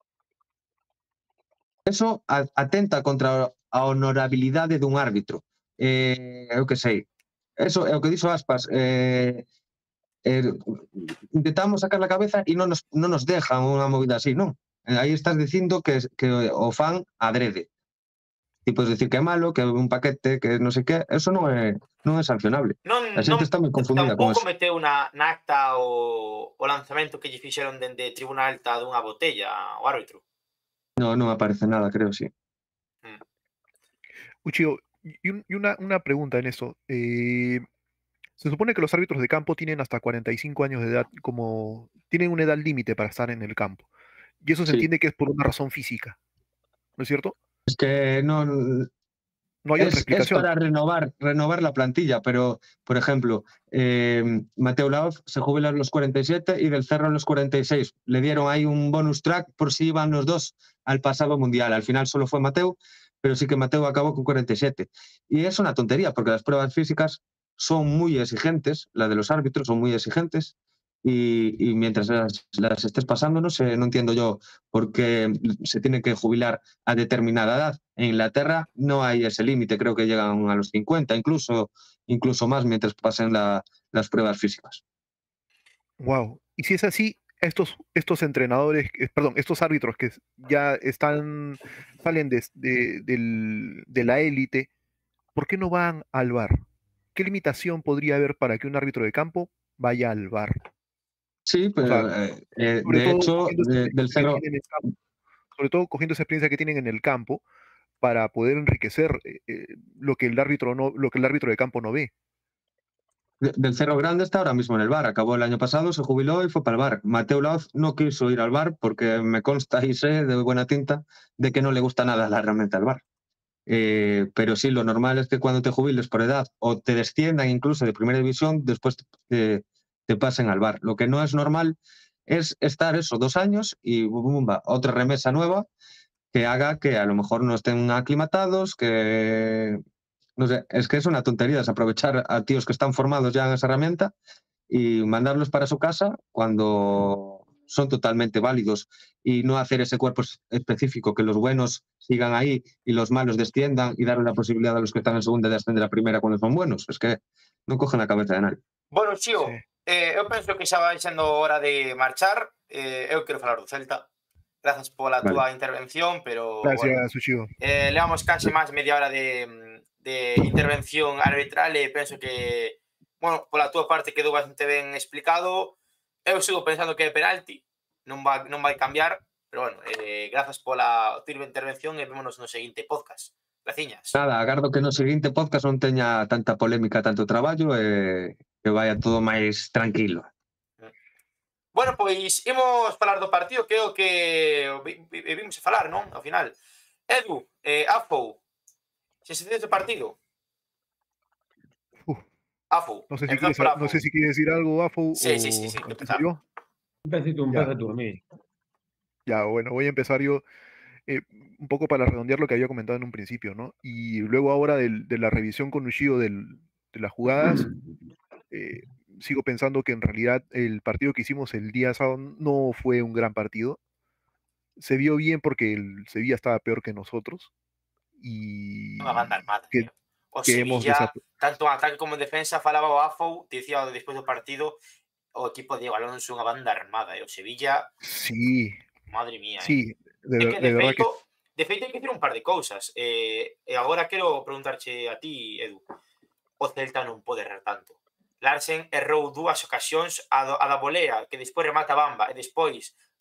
Eso atenta contra a honorabilidade dun árbitro. Eu que sei. Eso é o que dixo Aspas. Intentamos sacar la cabeza e non nos dejan unha movida así, non? Aí estás dicindo que o fan adrede. E podes decir que é malo, que é un paquete, que non sei que, eso non é sancionable. A xente está moi confundida con tampouco eso. meteu na acta o lanzamento que lle fixeron dende Tribuna Alta dunha botella o árbitro. Non aparece nada, creo, sí. Uchio, y una pregunta en eso. Se supone que los árbitros de campo tienen hasta 45 años de edad, como tienen una edad límite para estar en el campo. Y eso se Sí. entiende que es por una razón física, ¿no es cierto? Es que non... No hay otra Es explicación. para renovar la plantilla, pero, por ejemplo, Mateo Laoz se jubila a los 47 y Del Cerro a los 46. Le dieron ahí un bonus track por si iban los dos al pasado mundial. Al final solo fue Mateo, pero sí que Mateo acabó con 47. Y es una tontería, porque las pruebas físicas son muy exigentes, la de los árbitros son muy exigentes, y mientras las estés pasando, no entiendo yo por qué se tiene que jubilar a determinada edad. En Inglaterra no hay ese límite, creo que llegan a los 50, incluso más mientras pasen las pruebas físicas. Wow. Y si es así, estos entrenadores, estos árbitros que ya salen de la élite, ¿por qué no van al VAR? ¿Qué limitación podría haber para que un árbitro de campo vaya al VAR? Sí, O pero sea, de hecho, Del Cerro... Sobre todo cogiendo esa experiencia que tienen en el campo para poder enriquecer lo que el árbitro de campo no ve. Del Cerro Grande está ahora mismo en el VAR. Acabó el año pasado, se jubiló y fue para el VAR. Mateo Laoz no quiso ir al VAR porque me consta y sé de buena tinta de que no le gusta nada la herramienta del VAR. Pero sí, lo normal es que cuando te jubiles por edad o te desciendan incluso de primera división, después te pasen al VAR. Lo que no es normal es estar 2 años y bumba, otra remesa nueva que haga que a lo mejor no estén aclimatados, que... No sé, es que es una tontería desaprovechar a tíos que están formados ya en esa herramienta y mandarlos para su casa cuando son totalmente válidos y no hacer ese cuerpo específico, que los buenos sigan ahí y los malos desciendan y darle la posibilidad a los que están en segunda de ascender a primera cuando son buenos. Es que non cogen a cabeza de nadie. Bueno, Chío, Sí. eu penso que xa vai sendo hora de marchar. Eu quero falar do Celta. Gracias pola túa intervención, pero Gracias, bueno, Uchio. levamos case máis media hora de intervención arbitral e penso que, bueno, pola túa parte quedou bastante ben explicado. Eu sigo pensando que é penalti, non vai cambiar, pero bueno, grazas pola túa intervención e vémonos no seguinte podcast. Graciñas. Nada, agardo que no seguinte podcast non teña tanta polémica, tanto traballo e que vaya todo máis tranquilo. Bueno, pois imos falar do partido, que é o que vimos a falar, non? Ao final. Edu, Afou, sensacións do partido. Afou. No sé si quieres decir algo, Afo. Sí, ¿Empiezo yo? Empieza tú, a mí. Ya, bueno, voy a empezar yo un poco para redondear lo que había comentado en un principio, ¿no? Y luego ahora de la revisión con Ushio de las jugadas, sigo pensando que en realidad el partido que hicimos el día sábado no fue un gran partido. Se vio bien porque el Sevilla estaba peor que nosotros. Y Unha banda armada, que, tío. O que hemos Sevilla, tanto en ataque como en defensa, falaba o Afou, dicía despois do partido, o equipo de Diego Alonso unha banda armada, e o Sevilla, Sí, madre mía, sí, É que, de verdad que de feito, hai que dicir un par de cousas. E agora quero preguntarche a ti, Edu. O Celta non pode errar tanto. Larsen errou 2 ocasións, a da volea, que despois remata Bamba, e despois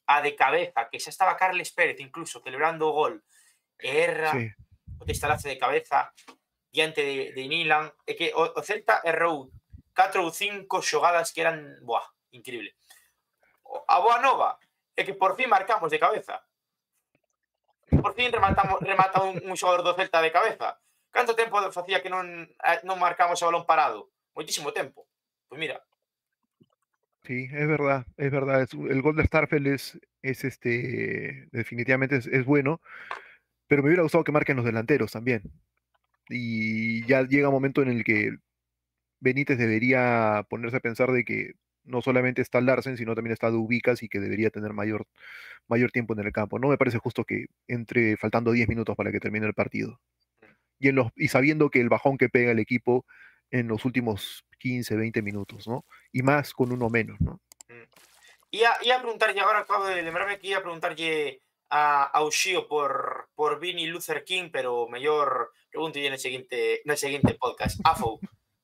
a de cabeza, que xa estaba Carles Pérez incluso celebrando o gol, e erra Sí. o testalace de cabeza diante de Nilan, e que o Celta errou 4 ou 5 xogadas que eran, increíble. A boa nova é que por fin marcamos de cabeza. Por fin remata un xogador do Celta de cabeza. Canto tempo facía que non marcamos o balón parado? Moitísimo tempo. Pois mira. Sí, es verdad, es verdad. El gol de Starfel definitivamente es bueno, pero me hubiera gustado que marquen los delanteros también. Y ya llega un momento en el que Benítez debería ponerse a pensar de que no solamente está Larsen, sino también está Dubicas y que debería tener mayor tiempo en el campo. No me parece justo que entre faltando 10 minutos para que termine el partido. Y sabiendo que el bajón que pega el equipo en los últimos 15, 20 minutos, ¿no? Y más con uno menos, ¿no? Ia preguntarlle, agora acabo de lembrarme que ia preguntarlle a Uxío por Vini Luther King, pero mellor pregúntolle no seguinte podcast. Afou.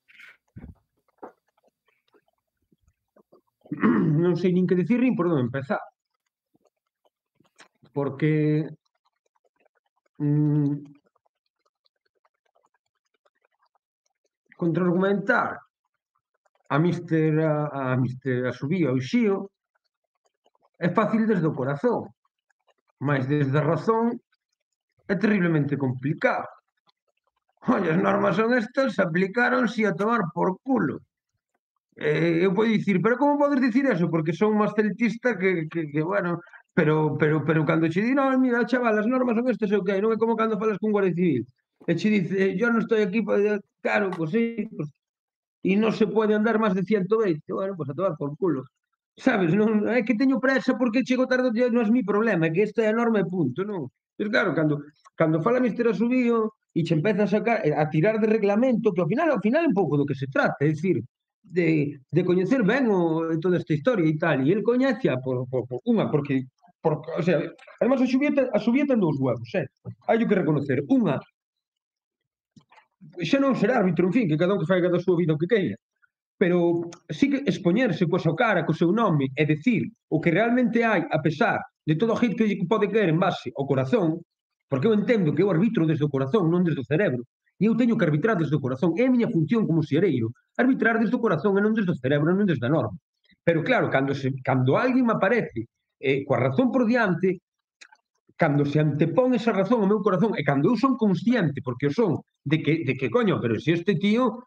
Non sei nin que dicir nin por onde empezar. Porque contraargumentar a subía o Xío é fácil desde o corazón, mas desde a razón é terriblemente complicado. Olha, as normas son estas, aplicáronse a tomar por culo. Eu podo dicir, pero como podes dicir eso? Porque son máis celtista que bueno, pero cando che di, no, mira, chaval, as normas son estas, ok, non é como cando falas cun guardia civil. E che dice, yo non estou aquí para... Claro, pues sí, pues, e non se pode andar máis de 120, bueno, pues a tomar por culo. Sabes, non é que teño presa porque chego tarde, non é mi problema, é que esta é a norma e punto, non? Pois claro, cando fala Mister Asubío e che empeza a tirar de reglamento, que ao final é un pouco do que se trata, é dicir, de coñecer ben toda esta historia e tal, e el coñece o sea, además a Subía ten dous huevos, hai que reconocer, unha, xa non ser árbitro, en fin, que cada un que fai cada súa vida o que queira, pero sí que expoñerse coa súa cara, co seu nome, e decir o que realmente hai, a pesar de todo o hate que lle pode caer en base ao corazón, porque eu entendo que eu arbitro desde o corazón, non desde o cerebro, e eu teño que arbitrar desde o corazón, é a miña función como xereiro, arbitrar desde o corazón e non desde o cerebro, non desde a norma. Pero claro, cando alguén me aparece coa razón por diante, cando se antepón esa razón ao meu corazón, e cando eu son consciente, porque eu son, de que coño, pero se este tío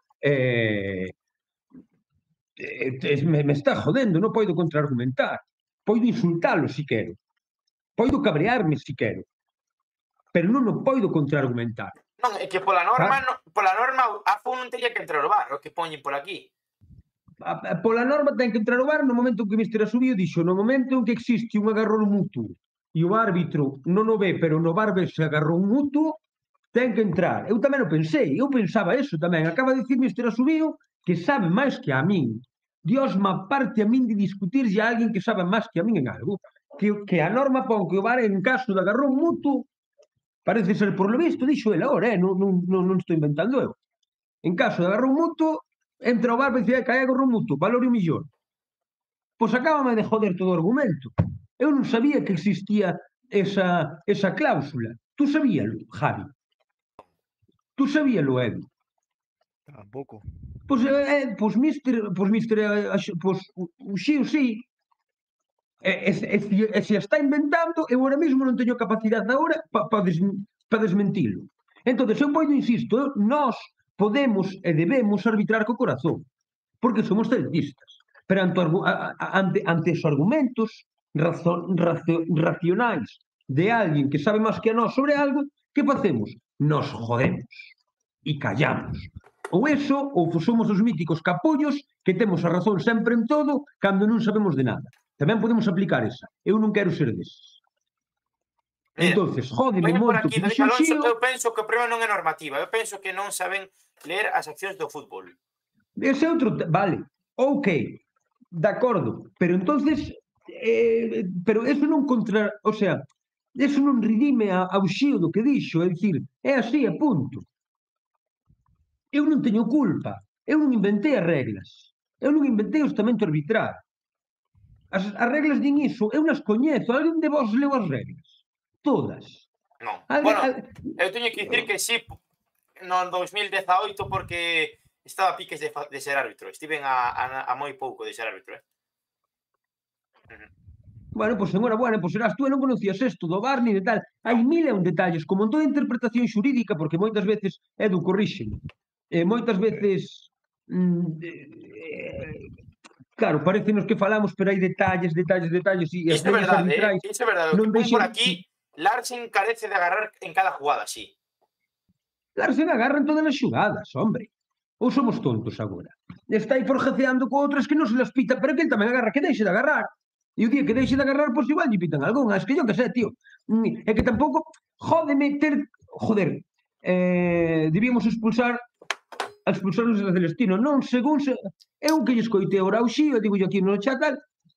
me está jodendo, non podo contraargumentar. Podo insultalo si quero. Podo cabrearme si quero. Pero non podo contraargumentar. Non, é que pola norma a FUN non teria que entrar o VAR, o que poñen por aquí. Pola norma ten que entrar o VAR no momento en que Mister Asubío dixo, no momento en que existe un agarrón mutuo e o árbitro non o ve, pero no VAR se agarrón mutuo, ten que entrar. Eu tamén o pensei, eu pensaba eso tamén. Acaba de dicir Mister Asubío que sabe máis que a min. Dios me aparte a min de discutirlle a alguén que sabe máis que a min en algo. Que a norma pon que o VAR en caso de agarrón mutuo, parece ser por lo visto, dixo ele agora, non estou inventando eu. En caso de agarrón mutuo, entra o VAR e dice que hai agarrón mutuo, valor un millón. Pois acábame de joder todo o argumento. Eu non sabía que existía esa cláusula. Tú sabíalo, Javi? Tú sabíalo, Edu? Tampoco. Pois o Xío sí. E se está inventando, eu ahora mesmo non teño capacidade agora para desmentilo. Entón, eu podo, insisto, nós podemos e debemos arbitrar co corazón, porque somos celtistas. Pero ante os argumentos racionais de alguén que sabe máis que a nós sobre algo, que facemos? Nos jodemos e callamos. Ou eso, ou somos os míticos capullos que temos a razón sempre en todo cando non sabemos de nada. Tamén podemos aplicar esa. Eu non quero ser deses. Entonces, jódeme moito que dixo o Xío. Eu penso que o problema non é normativa, eu penso que non saben ler as accións do fútbol. Ese outro, vale, ok, de acordo, pero entonces pero eso non contra, o sea, eso non redime ao Xío do que dixo, é dicir, é así, a punto. Eu non teño culpa, eu non inventei as reglas, eu non inventei o estamento arbitral. As reglas din iso, eu nas coñezo. Alguén de vos leu as reglas? Todas. Non. Alguén, Bueno, eu teño que dicir que sí, no 2018, porque estaba a piques de ser árbitro. Estiven a moi pouco de ser árbitro, Bueno, pois enhorabuena, pois serás tú e non conocías isto do VAR ni de tal. Hai mil e un detalles, como en toda interpretación xurídica, porque moitas veces, Edu, corríxeme, moitas veces, claro, parecenos que falamos, pero hai detalles, e as Isto é leyes verdade, arbitrais isto é verdade. O non que pon por deixan... aquí, Larsen carece de agarrar en cada jugada, sí. Claro, se agarran todas as xugadas, hombre. Ou somos tontos agora? Está aí forjaceando co outras que non se las pita, pero que ele tamén agarra, que deixe de agarrar. E o día que deixe de agarrar, pois igual lle pitan algunha. Es que yo que sei, tío. É que tampouco, jódeme ter... Joder, debíamos expulsarnos de Celestino. Non, según se... Eu que lle escoitei o Rauxío, digo yo aquí no chat tal,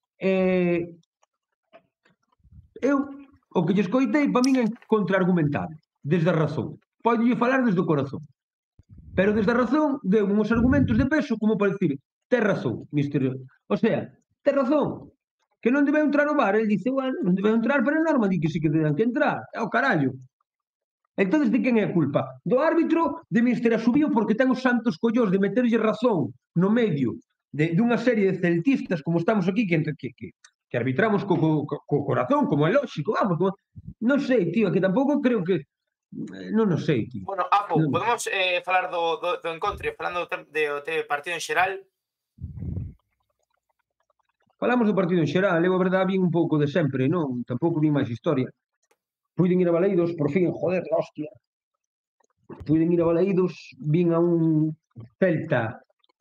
eu o que lle escoitei para min é contraargumentable, desde a razón. Pode falar desde o corazón. Pero desde a razón deu uns argumentos de peso como para dicir, ten razón, mister. O sea, ten razón. Que non debe entrar o VAR. Ele dice, bueno, non debe entrar, pero a norma di que sí que deben que entrar. É o carallo. Entón, de quen é a culpa? Do árbitro de mister Asubío porque ten os santos collós de meterlle razón no medio dunha serie de celtistas como estamos aquí que arbitramos co corazón, como é lógico, vamos. Non sei, tío, que tampouco creo que... Non o sei, tío. Bueno, Apo, podemos falar do encontro, falando do partido en xeral. Falamos do partido en xeral, eu a verdade vin un pouco de sempre, non? Tampouco vin máis historia. Puiden ir a Baleidos, por fin, joder, hostia. Puiden ir a Baleidos, vin a un Celta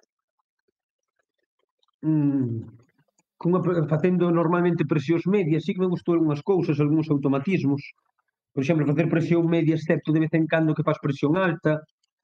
facendo normalmente presións medias, sí que me gustou algunhas cousas, algúns automatismos. Por exemplo, facer presión media, excepto de vez en cando que faz presión alta.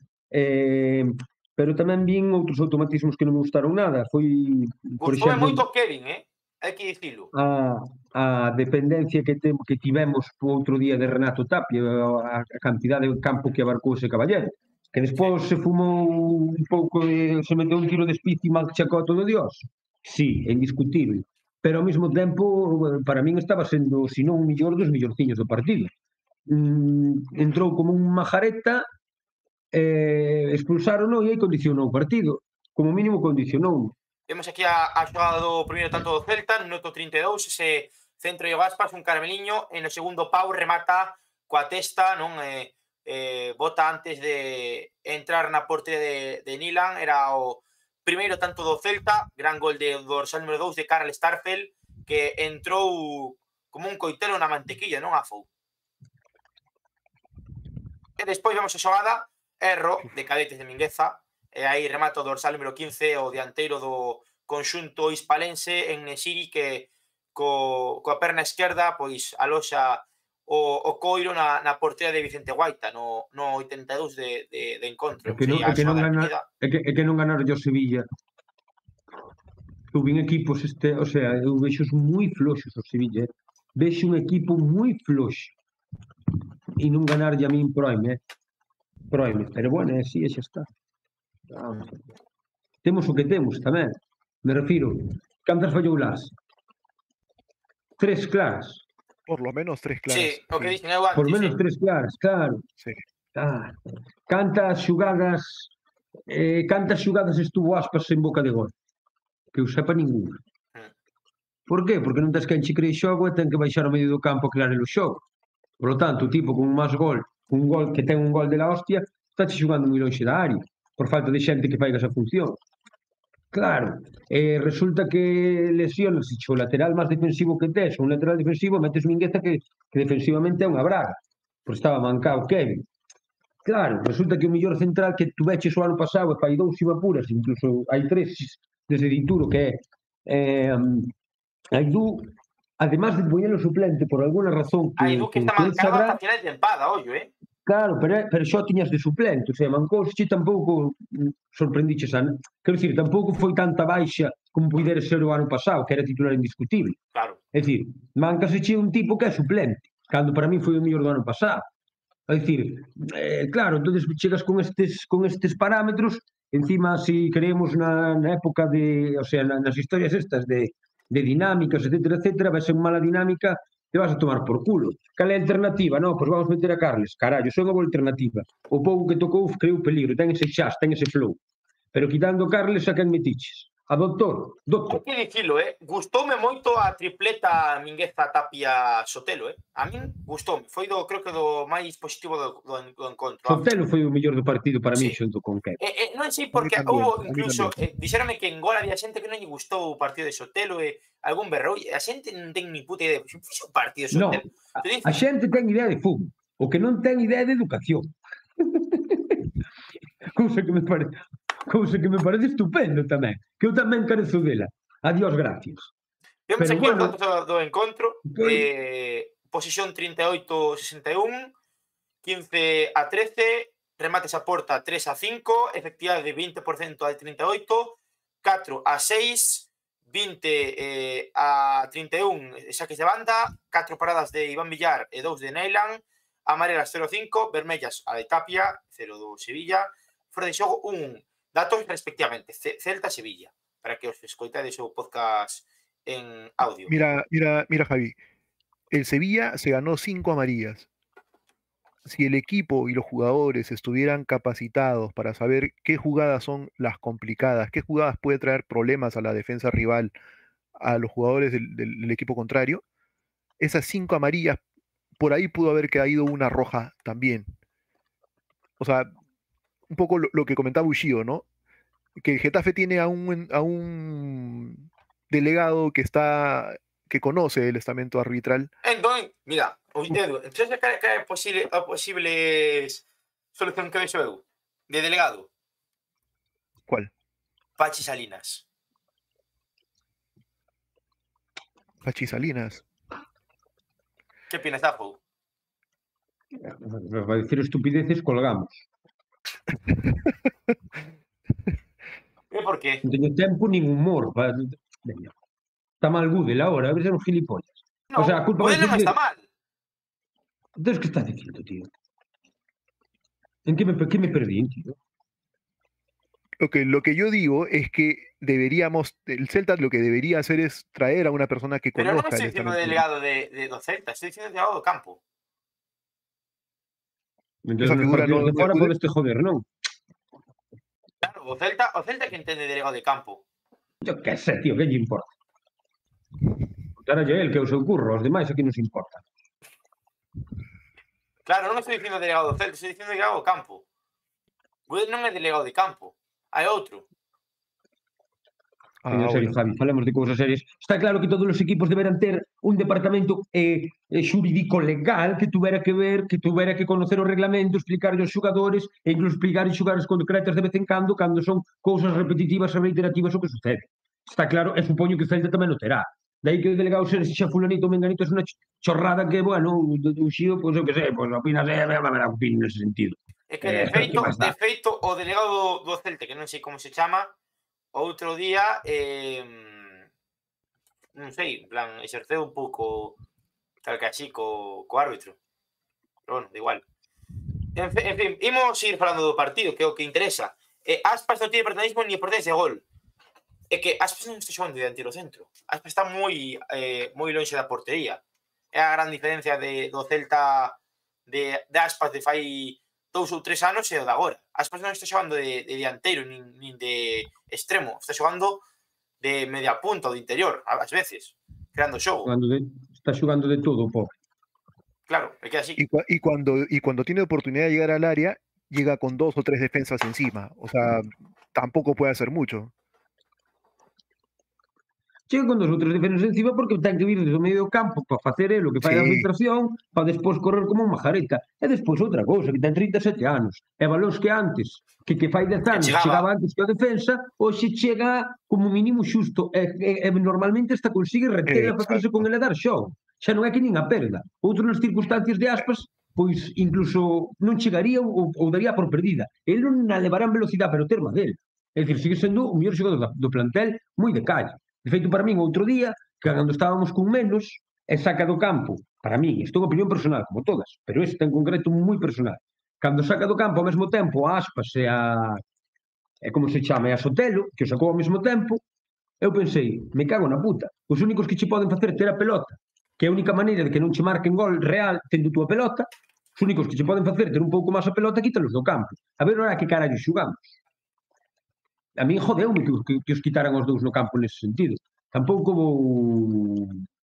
Pero tamén vin outros automatismos que non me gustaron nada. Foi, por exemplo, moito Kevin, hai que dicilo. A dependencia que tivemos o outro día de Renato Tapia, a cantidade de campo que abarcou ese caballero, que despois se fumou un pouco, se meteu un tiro de espice e mal chacou todo Dios. Sí, é indiscutible. Pero ao mesmo tempo, para min estaba sendo, se non o mellor dos mellorciños do partido. Entrou como un majareta, expulsaron e aí condicionou o partido. Como mínimo condicionou. Temos aquí a xogada do primeiro tanto do Celta, no minuto 32, ese centro de Gaspas, un Carmeliño, en o segundo Pau remata coa testa, non bota antes de entrar na portería de Nilan, era o primeiro tanto do Celta, gran gol de dorsal número 2 de Karl Starfel, que entrou como un coitelo na mantequilla, non, Afou? E despois vemos a xogada, erro de Cadetes de Mingueza, e aí remata o dorsal número 15, o dianteiro do conxunto hispalense en Nesiri, que coa perna esquerda pois aloxa o coiro na portería de Vicente Guaita no 82 de encontro. É que non ganar o Sevilla. Eu vin equipos, o sea, eu vexo moi floxos o Sevilla. Vexo un equipo moi floxo. E non ganarlle a min proime. Pero bueno, así xa está. Temos o que temos tamén. Me refiro, cantas fallou Las? 3 claras. Por lo menos 3 claras. Sí, o que dicen eu antes. Por lo menos 3 claras, claro. Sí. Cantas xugadas estuvo Aspas en boca de gol? Que eu sepa ninguna. Por qué? Porque non tens quen che cree xogo e ten que baixar ao medio do campo a crear o xogo. Por lo tanto, o tipo con máis gol, un gol que ten un gol de la hostia, está xogando moi longe da área, por falta de xente que faiga esa función. Claro, resulta que lesionas o lateral máis defensivo que tes, un lateral defensivo, metes Mingueza que defensivamente é unha braga, porque estaba mancado Kevin. Claro, resulta que o mellor central que tuveches o ano pasado e fai 2 Ibapuras, incluso hai 3 desde Dituro, que é Aidú, además de poñelo suplente por alguna razón que... Aidú que está mancado hasta final de tempada, ollo, Claro, pero xo tiñas de suplente, o sea, mancou xe tampouco sorprendiches a... Quero dicir, tampouco foi tanta baixa como pudera ser o ano pasado, que era titular indiscutible. Claro. É dicir, mancase xe un tipo que é suplente, cando para mí foi o mellor do ano pasado. É dicir, claro, entonces chegas con estes parámetros, encima, se creemos na época de, o sea, nas historias estas de de dinámicas, etcétera, vai ser mala dinámica, te vas a tomar por culo. Cal é a alternativa? Non, pois vamos meter a Carles. Carallo, son a boa alternativa. O pouco que tocou creou peligro, ten ese chas, ten ese flow. Pero quitando Carles, a quen metiches? A Doctor. Hai que dicilo, gustoume moito a tripleta Mingueza Tapia Sotelo, A min gustoume, foi creo que do máis positivo do encontro. Sotelo foi o mellor do partido para min Sí. xunto con Kepa. Non sei A mí porque tamén, houve a mí incluso, tamén. dixérame que en gol había xente que non lle gustou o partido de Sotelo e algún berrou, e a xente non ten ni puta idea, se fixo o partido de Non, Sotelo. Te a dices, xente ten idea de fútbol, o que non ten idea de educación. cousa que me parece estupendo tamén, que eu tamén carezo dela. Adiós, gracias. vemos Pero aquí bueno, os datos do encontro, pois- posición 38-61, 15-13, remates a porta 3-5, efectividade de 20% a 38, 4-6, 20-31 saques de banda, 4 paradas de Iván Villar e 2 de Neyland, amarelas 0-5, vermellas a de Tapia, 0 do Sevilla, fora de xogo 1, datos respectivamente, Celta-Sevilla, para que os escoitades o podcast en audio. Mira, Javi. El Sevilla se ganó 5 amarillas. Si el equipo y los jugadores estuvieran capacitados para saber qué jugadas son las complicadas, qué jugadas puede traer problemas a la defensa rival, a los jugadores del equipo contrario, esas 5 amarillas, por ahí pudo haber caído una roja también. O sea, un poco lo que comentaba Ushio, ¿no? Que el Getafe tiene a un delegado que conoce el estamento arbitral. Entón, mira, Edu, entón cal é a posibles solución que vexo eu de delegado? ¿Cuál? Pachi Salinas. Pachi Salinas. Que opinas, Zafo? Vai dicir estupideces, colgamos. E por qué? Non teño tempo nin humor. Veña. Está mal Google ahora, a ver se non gilipollas. No, O sea, a culpa Google vai ser non de... está mal. Entón, que estás dicindo, tío? En que me perdí, tío? Lo que yo digo es que el Celta lo que debería hacer es traer a una persona que Pero non conozca estou el dicindo estamento. delegado do Celta, estou dicindo delegado do campo. Entón, Esa nos figura partidos no de fora acude. podes te joder, non? Claro, o Celta que entende delegado de campo. Yo que sé, tío, que lle importa? Contarlle el que é o seu curro, os demais aquí nos importa. Claro, non estou dicindo delegado do Celta, estou dicindo delegado do campo. Google non é delegado de campo, hai outro. En serio, Bueno. Javi, falemos de cousas serias. Está claro que todos os equipos deberán ter un departamento xurídico legal que tuvera que ver, que tuvera que conocer o reglamento, explicar aos xogadores e incluso explicar aos xogadores concretas de vez en cando son cousas repetitivas e reiterativas o que sucede. Está claro, e supoño que o Celta tamén o terá. Daí que o delegado ser xa fulanito ou menganito é unha chorrada que, bueno, un xío, pois eu que sei, pois opinas, opino nese sentido. É que de feito o delegado do Celta, que non sei como se chama, outro día non sei, en plan, exerceu un pouco tal que así co árbitro. Pero bueno, da igual. En fin, imos ir falando do partido, que é o que interesa. Aspas non tiene protagonismo ni por de gol. É que Aspas non está xogando de dianteiro centro. Aspas está moi lonxe da portería. É a gran diferencia do Celta de Aspas de fai 2 ou 3 anos e o de agora. Aspas non está xogando de dianteiro nin de extremo, está xogando de media punta ou de interior, ás veces, creando xogo. Está xogando de todo, pobre. Claro, é que así. Y cuando tiene oportunidad de llegar al área, llega con 2 o 3 defensas encima. O sea, tampoco puede hacer mucho. Chega con 2 ou 3 defensas encima porque ten que vir desde o medio do campo para facer o que fai a filtración, para despois correr como un majareta. E despois outra cousa, que ten 37 anos. E valores que antes, que fai 10 anos chegaba antes que a defensa, hoxe chega como mínimo xusto. E normalmente esta consigue reter a facerse con ele a dar xogo. Xa non é que nin a perda. Outro nas circunstancias de Aspas, pois incluso non chegaría ou daría por perdida. Ele non a levará en velocidade, pero terma dele. É dicir, sigue sendo o mellor xogador do plantel moi de calle. De feito, para min, outro día, que cando estábamos con menos, e saca do campo, para min, isto é unha opinión personal, como todas, pero este en concreto moi personal, cando saca do campo ao mesmo tempo a Aspas e como se chama, e a Sotelo, que o sacou ao mesmo tempo, Eu pensei, me cago na puta. Os únicos que che poden facer ter a pelota, que é a única maneira de que non che marquen gol real tendo tú a pelota, os únicos que che poden facer ter un pouco máis a pelota, quítalos do campo. A ver ora que carallo xugamos. A min jodeume que os quitaran os dous no campo nese sentido. Tampouco vou...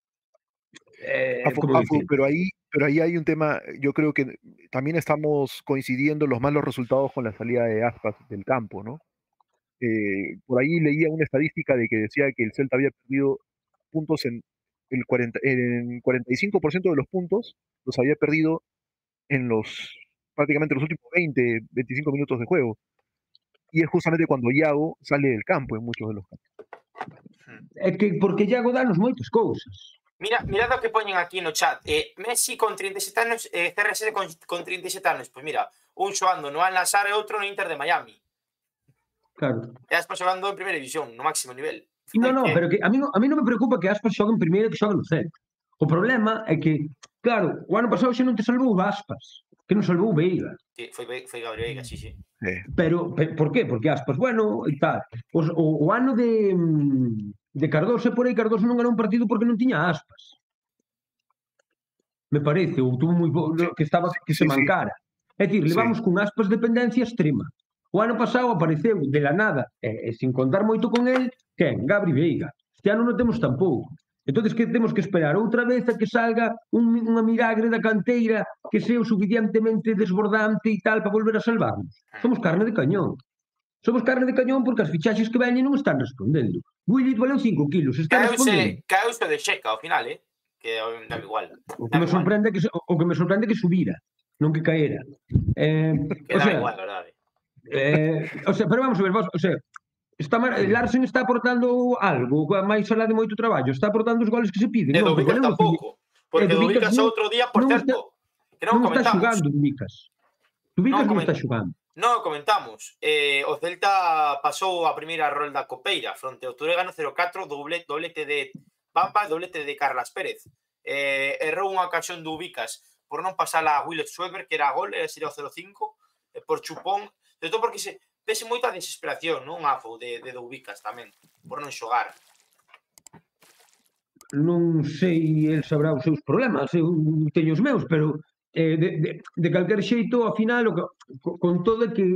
como Afu, dicir? pero ahí hay un tema, yo creo que también estamos coincidiendo los malos resultados con la salida de Aspas del campo, ¿no? Por ahí leía una estadística de que decía que el Celta había perdido puntos en 45% de los puntos, los había perdido en prácticamente los últimos 20, 25 minutos de juego. Y es justamente cuando Iago sale del campo en muchos de los casos. É que porque Iago danos moitas cousas. Mirad o que poñen aquí no chat. Messi con 37 anos, CR7 con 37 anos. Pois mira, un xogando no Al-Nassr e outro no Inter de Miami. Claro. E Aspas xogando en primeira división, no máximo nivel. No, pero que a mí non me preocupa que Aspas xogue en primeira e que xogue no Celta. O problema é que, claro, o ano pasado xa non te salvou Aspas, que non salvou Veiga. Sí, foi Gabriel Veiga, sí. Pero, por qué? Porque Aspas, bueno, e tal. O ano de Cardoso, por aí Cardoso non ganou un partido porque non tiña Aspas. Me parece, ou tuvo moi que se mancara. É dicir, levamos cun Aspas dependencia extrema. O ano pasado apareceu de la nada, e sin contar moito con el, quen? Gabri Veiga. Este ano non temos tampouco. Entón, que temos que esperar outra vez a que salga unha milagre da canteira que sea o suficientemente desbordante e tal para volver a salvarnos. Somos carne de cañón. Somos carne de cañón porque as fichaxes que veñen non están respondendo. Willy valeu 5 kilos, está respondendo. Caeuse de Checa ao final, que dá igual. O que me sorprende que subira, non que caera. Que dá igual, verdade. Pero vamos a ver, Larsen está aportando algo, máis alá de moito traballo, está aportando os goles que se piden. E Dubicas tampouco, porque Dubicas outro día, por certo, que non comentamos. Non está xugando Dubicas. Dubicas non está xugando. Non comentamos. O Celta pasou a primeira rolda copeira fronte ao Turegano 0-4, doblete de Bamba, doblete de Carlas Pérez. Errou unha ocasión de Dubicas por non pasar a Willet Schweber, que era gol, sería o 0-5, por chupón, sobre todo porque se vese moita desesperación, non, Afo, de Dubicas tamén, por non xogar. Non sei, el sabrá os seus problemas, eu teño os meus, pero de calquer xeito, ao final, con todo que...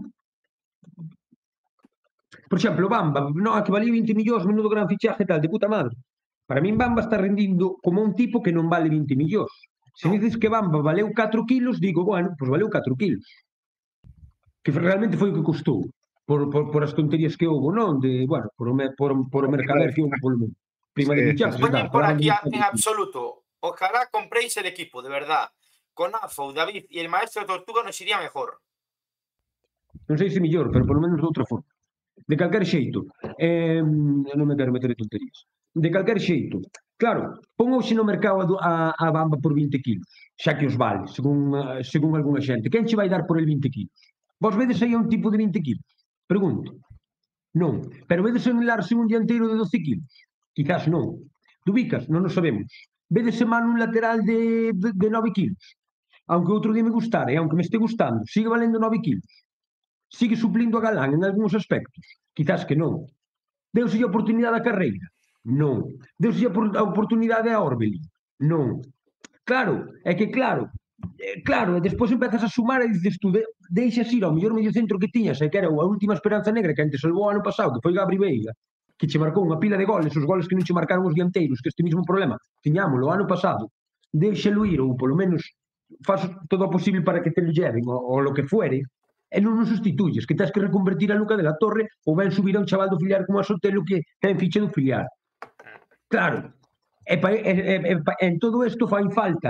Por exemplo, Bamba, que valía 20 millóns, menudo gran fichaje tal, de puta madre. Para min Bamba está rendindo como un tipo que non vale 20 millóns. Se me dices que Bamba valeu 4 kilos, digo, bueno, pois valeu 4 kilos. Que realmente foi o que custou, por as tonterías que houve, non? Por o mercader que houve polo mundo. Prima de fichajes. Poñen por aquí en absoluto, ojalá compréis el equipo, de verdad. Con Afo, David y el maestro Tortuga nos iría mejor. Non sei se millor, pero polo menos de outra forma. De calquer xeito, non me quero meter de tonterías. De calquer xeito, claro, pon hoxe no mercado a Bamba por 20 kilos, xa que os vale, según algunha xente. Quen che vai dar por el 20 kilos? Vos vedes aí un tipo de 20 kilos? Pregunto. Non. Pero vedes en Larsen un dianteiro de 12 kilos? Quizás non. Dubicas? Non o sabemos. Vedes en Manu un lateral de 9 kilos? Aunque outro día me gustara, e aunque me este gustando, sigue valendo 9 kilos? Sigue suplindo a Galán en algúns aspectos? Quizás que non. Deuse a oportunidade a Carreira? Non. Deuse a oportunidade a Orbelín? Non. Claro, é que claro, e despois empezas a sumar e dices tú, deixas ir ao mellor medio centro que tiñas, e que era a última esperanza negra que antes salvou o ano pasado, que foi Gabri Veiga, que che marcou unha pila de goles, os goles que non che marcaron os dianteiros, que este mismo problema tiñámoslo o ano pasado, deixalo ir, ou polo menos faz todo o posible para que te lo lleven, ou lo que fuere, e non nos sustituyes, que tens que reconvertir a Luca de la Torre ou ben subir a un chaval do filiar como a Sotelo que ten ficha do filiar. Claro, en todo isto fai falta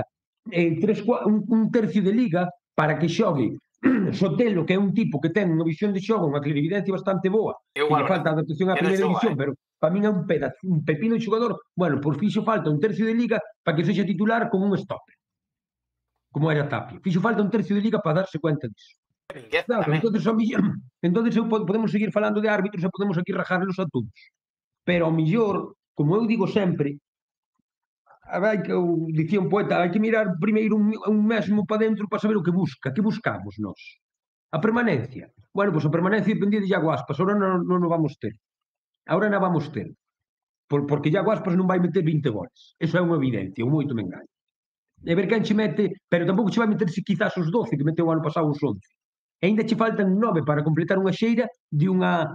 un tercio de liga para que xogue Sotelo, que é un tipo que ten unha visión de xogo, unha clarividencia bastante boa, que lle falta adaptación á primeira división, pero para min é un pepino de xogador. Bueno, por fixo falta un tercio de liga para que sexa titular con un stopper, como era Tapia. Fixo falta un tercio de liga para darse cuenta disso. Claro, entonces podemos seguir falando de árbitros e podemos aquí rajarlos a todos. Pero ao millor, como eu digo sempre, hai que, dicía un poeta, hai que mirar primeiro un mesmo para dentro para saber o que busca. Que buscamos nós? A permanencia. Bueno, pois a permanencia dependía de Iago Aspas. Ahora non o vamos ter. Ahora non vamos ter. porque Iago Aspas non vai meter 20 goles. Eso é unha evidencia, ou moito me engaño. E ver quen che mete, pero tampouco che vai meter quizás os 12 que meteu o ano pasado os 11. E ainda che faltan 9 para completar unha xeira de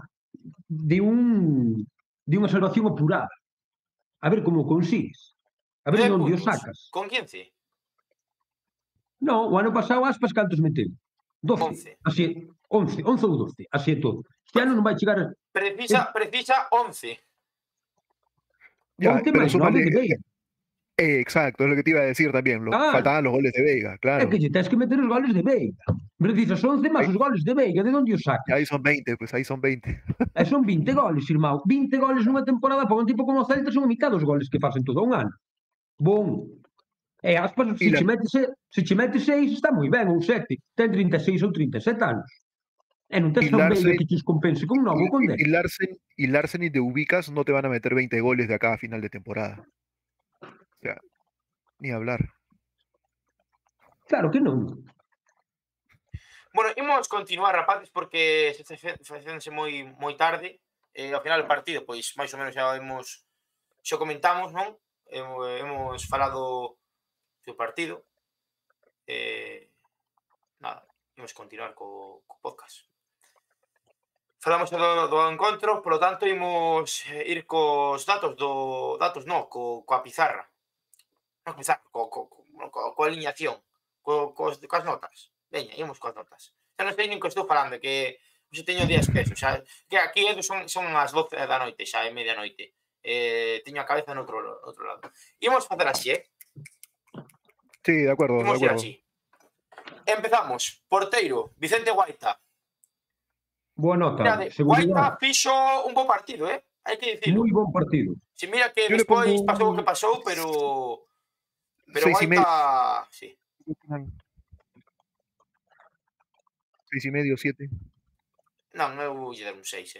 unha salvación apurada. A ver como o consigues. A ver 9 onde o puntos. sacas. Con 15. Non, o ano pasado Aspas cantos meteu? 12. 11. Así, 11 ou 12. Así é todo. Este ano non vai chegar Precisa 11. Ya, 11 pero máis 9 súmale, de Veiga. exacto, es lo que te iba a decir también. Ah. Faltaban los goles de Veiga, É claro. que lle tens que meter os goles de Veiga. Precisas 11 máis os goles de Veiga. De onde os Y sacas? ahí son 20, pues ahí son 20. E son 20 goles, irmão. 20 goles nunha temporada para un tipo como o Celta son a mitad dos goles que facen todo un ano. Bom. E Aspas, Y se che mete 6, está moi ben, ou 7. Ten 36 ou 37 anos. E non tes Y a un Veiga Larsen, que te os compense con 9 ou con 10. y Larsen y De Ubicas no te van a meter 20 goles de acá a final de temporada. O sea, ni hablar. Claro que non. Bueno, imos continuar, rapaces, porque se facéndose moi tarde. Ao final do partido, pois, máis ou menos xa comentamos, non? Hemos falado do partido. Nada, imos continuar co podcast. Falamos do encontro, polo tanto, imos ir cos datos coa pizarra. Non pizarra, coa alineación, coas notas. Veña, imos coas notas. Xa non sei nin que estou falando, que hoxe teño días pesos, xa. Que aquí son as 12 da noite, xa é medianoite. Teño a cabeza no outro lado. Imos facer así, Sí, de acuerdo, de Imos ir acuerdo. así. Empezamos. Porteiro, Vicente Guaita. Boa nota. Mira, Guaita fixo un bo partido, hai que dicirlo. Moi bon partido. Si mira que Yo le despois pongo pasou o que pasou, pero 6,5. Guaita, sí. 6,5, 7. Non, eu vou lle dar un 6,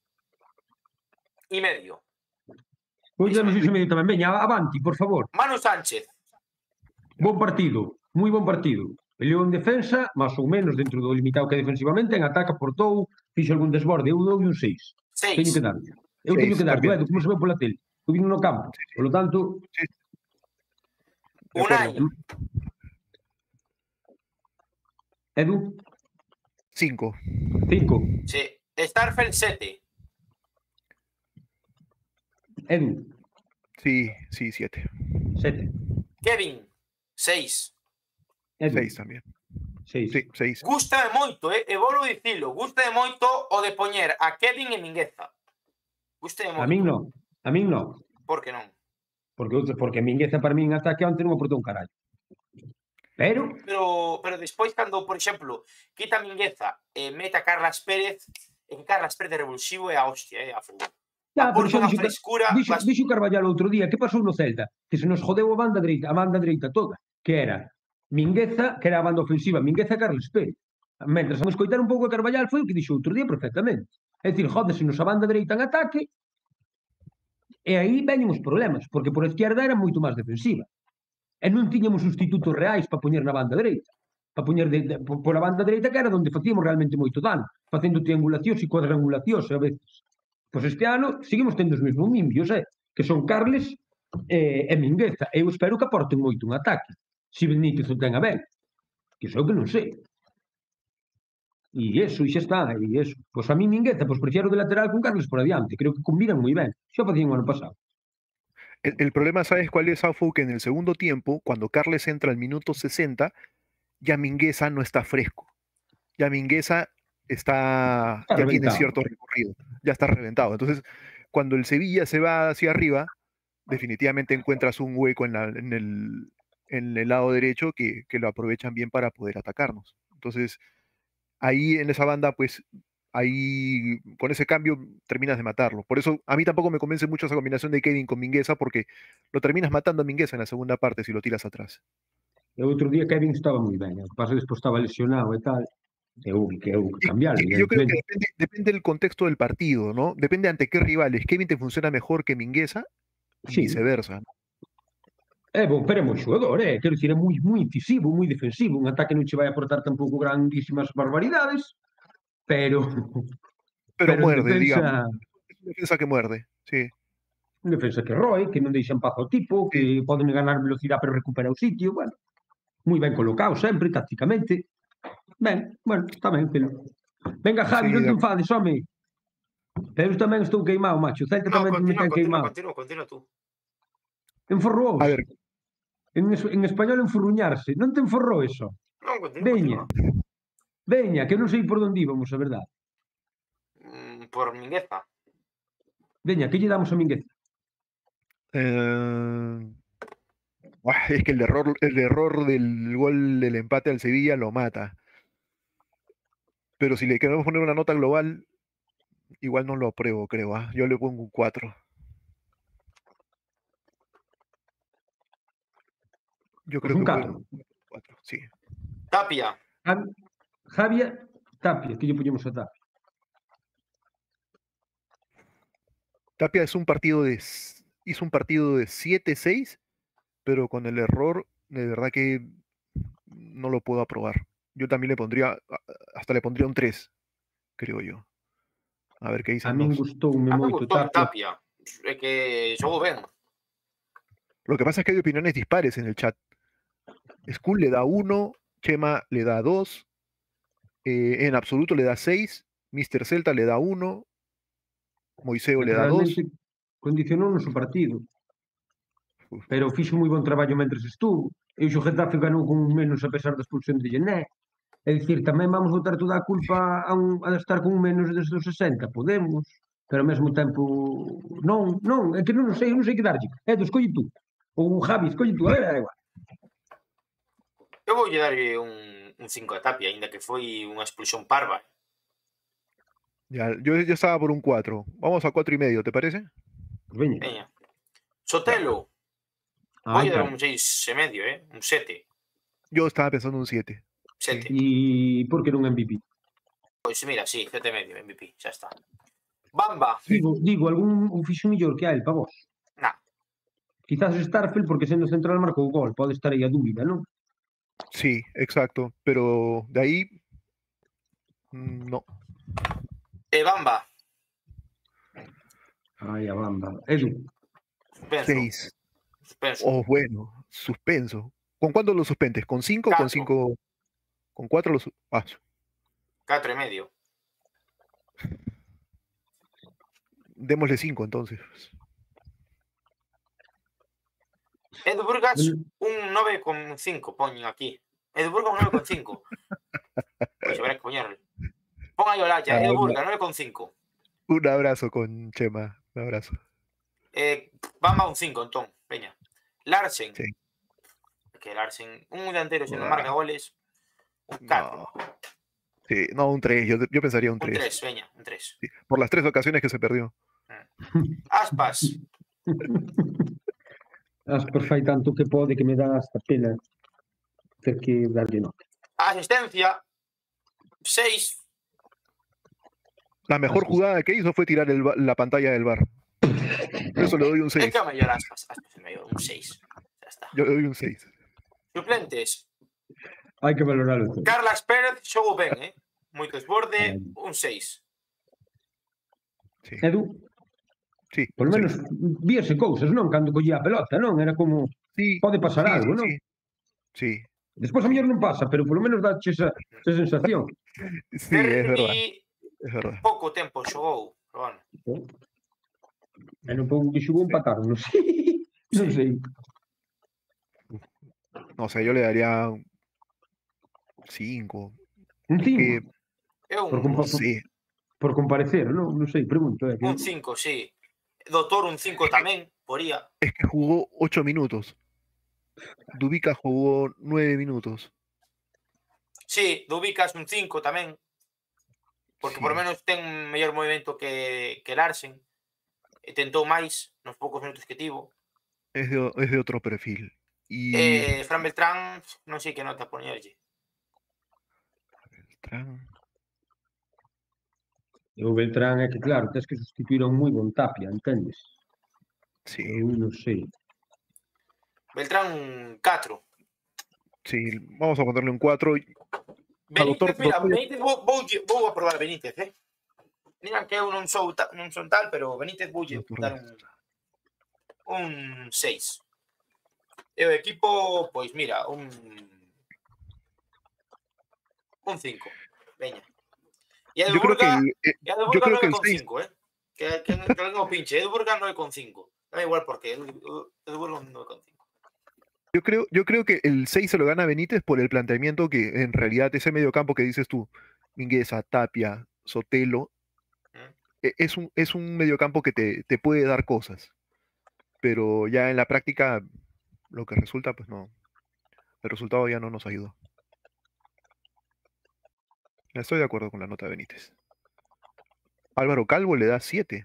E medio. Pois damos ese medio tamén. Veña, avanti, por favor. Manu Sánchez. Bon partido, moi bon partido. Peleou en defensa, máis ou menos dentro do limitado que defensivamente, en ataque aportou, fixo algún desborde, eu dou un 6. 6. Teño que darlle. Eu 6 teño que darlle, también. Edu, como se ve pola tele. Eu vino no campo. Por lo tanto, De Unai. acuerdo. Edu, 5. 5. Sí. Starfel 7. Edu, Sí, 7. 7. Kevin 6. Edu, 6 también. 6. Sí, 6. Gústame moito, e volvo dicilo, gústame moito o de poñer a Kevin e Mingueza. Gústame moito. A min non. Por que non? Porque Mingueza para min ataque onte non aportou un carallo. Pero despois cando, por exemplo, quita a Mingueza e mete a Carlas Pérez, e que Carlas Pérez de revulsivo é a hostia, a fútbol. pero xa frescura. dixo Carballal outro día, que pasou no Celta? Que se nos jodeu a banda dereita toda, que era Mingueza, que era a banda ofensiva, Mingueza e Carlos Pérez. Mentre vamos coitar un pouco a Carballal foi o que dixo outro día perfectamente. É dicir, jódese-nos a banda dereita en ataque, e aí veñen os problemas, porque por a izquierda era moito máis defensiva. E non tiñamos sustitutos reais para poñer na banda dereita. Para poñer por a banda dereita que era onde facíamos realmente moito dano, facendo triangulacións e cuadrangulacións a veces. Pois este ano seguimos tendo os mesmos mimbios, que son Carles e Mingueza. Eu espero que aporten moito un ataque. Si Benítez o ten a ben. Que iso é o que non sei. E iso, e xa está, e iso. Pois a mí Mingueza, pois prefiero de lateral con Carles por adiante. Creo que combinan moi ben. Xa facían o ano pasado. El problema, ¿sabes cuál es, Afo? Que en el segundo tiempo, cuando Carles entra al minuto 60, ya Mingueza no está fresco. Ya Mingueza ya tiene cierto recorrido, ya está reventado. Entonces, cuando el Sevilla se va hacia arriba, definitivamente encuentras un hueco en el lado derecho que lo aprovechan bien para poder atacarnos. Entonces, ahí en esa banda, pues, ahí con ese cambio terminas de matarlo. Por eso a mí tampoco me convence mucho esa combinación de Kevin con Mingueza, porque lo terminas matando a Mingueza en la segunda parte si lo tiras atrás. El outro día Kevin estaba moi ben, o que pasa despois estaba lesionado e tal. Que hubo que cambiarlo. Yo creo que depende del contexto del partido, ¿no? Depende ante qué rivales. Kevin te funciona mejor que Mingueza y viceversa, ¿no? Pero é moi xogador, quero dicir, é moi incisivo, moi defensivo, un ataque non che vai aportar tampouco grandísimas barbaridades, pero muerde, defensa, digamos. Es una defensa que muerde, sí. Un defensa que roe, que non deixa en paz ao tipo, que poden ganar velocidade pero recupera o sitio, bueno, moi ben colocado sempre, tácticamente. Ben, bueno, está ben, pero... Venga, Javi, Sí, non te enfades, home. Pero eu tamén estou queimado, macho. O Celta No, tamén me ten queimado. continúa tú. Enforrouse. A ver, En español, enforruñarse. Non te enforrou eso. No, Veña, continúa. veña, que non sei por onde íbamos, a verdade. Por Mingueza. Veña, que lle damos a Minguez? Es que el error del gol del empate al Sevilla lo mata. Pero si le queremos poner una nota global, igual no lo apruebo, creo. Yo le pongo un 4. Yo Pues creo un que 4. 4, sí. Tapia. Javier Tapia, que lle poñemos a Tapia. Tapia hizo un partido de 7-6, pero con el error, de verdad que no lo puedo aprobar. Yo también le pondría, hasta le pondría un 3, creo yo. A ver qué A dicen min los. gustoume A mí moito gustoume Tapia. Tapia. É que xogou ben. Lo que pasa es que hay opiniones dispares en el chat. Skull le da 1, Chema le da 2, en absoluto le da 6, Mr. Celta le da 1, Moiseo le da 2. Realmente condicionou o noso partido. Pero fixo moi bon traballo mentres estuvo. E o Getafe ganou con un menos a pesar da expulsión de Gené. É dicir, tamén vamos botar toda a culpa a estar con un menos desde os 60. Podemos. Pero ao mesmo tempo... Non, é que non sei que darlle. Edu, escolle tú. Ou Javi, escolle tú. A ver, igual. Eu voulle darlle un 5 a Tapia, ainda que foi unha expulsión parva. Ya, yo estaba por un 4. Vamos a 4,5, ¿te parece? Pues veña. Veña. Sotelo. Ai, Voulle dar cara. un 6,5, un 7. Yo estaba pensando un 7. 7. E por que non MVP? Pois mira, sí, 7,5 MVP, xa está. Bamba. Digo, algún fixo mellor que a el, pa vos. Nah. Quizás Starfield, porque sendo central marcou o gol. Pode estar aí a dúbida, non? Sí, exacto. Pero de ahí, no. Bamba. Ai, a banda. Edu. Suspenso. 6. Suspenso. Oh, bueno, suspenso. ¿Con cuánto lo suspendes? ¿Con 5? ¿Con 5? ¿Con 4 lo suspendes? 4,5. Démosle 5 entonces. Edu Burgas, un 9,5 poñen aquí. Edu Burgas, un 9,5. Pois habrá que poñerle. Pon aí Olaya, Edu Burgas, 9,5. Un abrazo con Chema. Un abrazo. Bamba un 5, entón. Veña. Larsen. Sí. Que Larsen, un delantero se non marca goles. Un 4. No. Sí, no, un 3. Yo pensaría un 3. Un 3, veña, un 3. Sí, por las 3 ocasiones que se perdió. Aspas. Aspas fai tanto que pode que me dá hasta pena ter que darlle nota. Asistencia. 6. La mejor jugada que hizo fue tirar la pantalla del bar. Eso le doy un 6. É que é o mellor Aspas. Aspas é mellor, un 6. Ya está. Yo le doy un 6. Suplentes. Hai que valoralo todo. Carlas Pérez xogou ben, moito desborde, un 6. Sí. Edu, Sí, polo menos víase cousas, non? Cando collía a pelota, non? Era como, sí, pode pasar sí, algo, non? Sí. Despois a mellor non pasa, pero polo menos dache esa sensación. Sí, es verdad. Es verdad. Pouco tempo xogou, pero bueno. E non pouco que xogou empataron, non sei. Non sei. No sé, yo le daría 5. Un 5. Eu Sí. Por comparecer, non? Non sei, pregunto. Un 5, sí. Doutor un 5 tamén, poría. Es que jugó 8 minutos. Dubica jugó 9 minutos. Sí, Dubicas un 5 tamén. Porque Sí. por lo menos ten un mellor movimento que Larsen. E tentou máis nos poucos minutos que tivo. Es de otro perfil. Y Fran Beltrán, non sei que nota poñerlle. Beltrán. E o Beltrán é que, claro, tens que sustituir a un moi bon Tapia, entendes? Sí. Eu non sei. Beltrán un 4. Sí, vamos a ponerle un 4. Benítez, mira, doctor. Benítez vou a probar Benítez, Mira que eu non son tal, pero Benítez voulle dar un... un 6. E o equipo, pois mira, un 5. Veña. E Yo creo que Edu yo Burga creo que el 6, 9,5, que alguén o pinche. Edu Burga 9,5. Da igual por qué. Edu Burga 9,5. yo creo que el 6 se lo gana Benítez por el planteamiento que en realidad ese mediocampo que dices tú, Mingueza, Tapia, Sotelo, es un mediocampo que te puede dar cosas, pero ya en la práctica lo que resulta, pues no, el resultado ya no nos ayudó. Estoy de acuerdo con la nota de Benítez. Álvaro Calvo le da 7.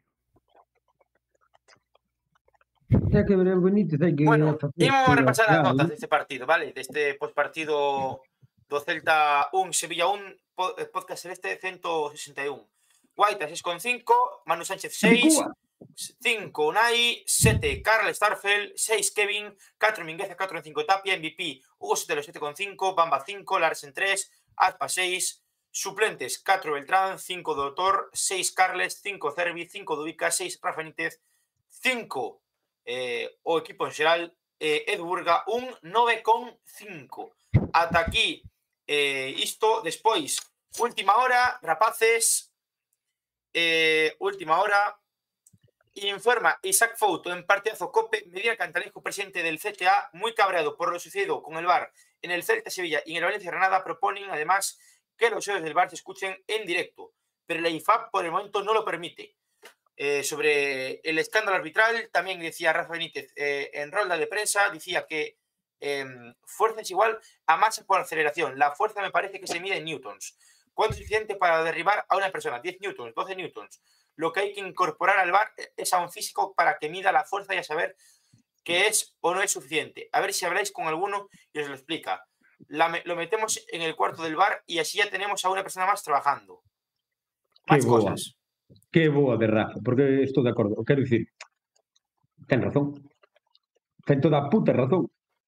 Hai que ver o Benítez, hai que Bueno, facer íbamos a toda repasar as real, notas deste partido, vale? Deste postpartido do Celta 1, Sevilla 1, podcast celeste 161. Guaita 6,5, Manu Sánchez 6, 5 Unai, 7 Karl Starfel, 6 Kevin, 4 Mingueza, 4,5 Tapia, MVP Hugo Sotelo 7,5, Bamba 5, Larsen 3, Aspa 6, suplentes 4 Beltrán, 5 Doutor, 6 Carles, 5 Cervi, 5 Dubica, 6 Rafa Benítez, 5 o equipo en xeral, Edu Burga un 9,5. Ata aquí isto. Despois, última hora, rapaces, última hora. Informa Isaac Fouto en partidazo Cope. Medina Cantalejo, presidente del CTA, muy cabreado por lo sucedido con el VAR en el Celta Sevilla y en el Valencia Granada, proponen además que los oídos del VAR se escuchen en directo, pero la IFAB por el momento no lo permite. Sobre el escándalo arbitral, también decía Rafa Benítez en rueda de prensa, decía que fuerza es igual a masa por aceleración. La fuerza me parece que se mide en newtons. ¿Cuánto es suficiente para derribar a una persona? 10 newtons, 12 newtons. Lo que hay que incorporar al VAR es a un físico para que mida la fuerza y a saber qué es o no es suficiente. A ver si habláis con alguno y os lo explica. Lo metemos en el cuarto del VAR y así ya tenemos a una persona más trabajando. Más cosas. Que boa de Rafa, porque estou de acordo. Quero dicir, ten razón. Ten toda a puta razón.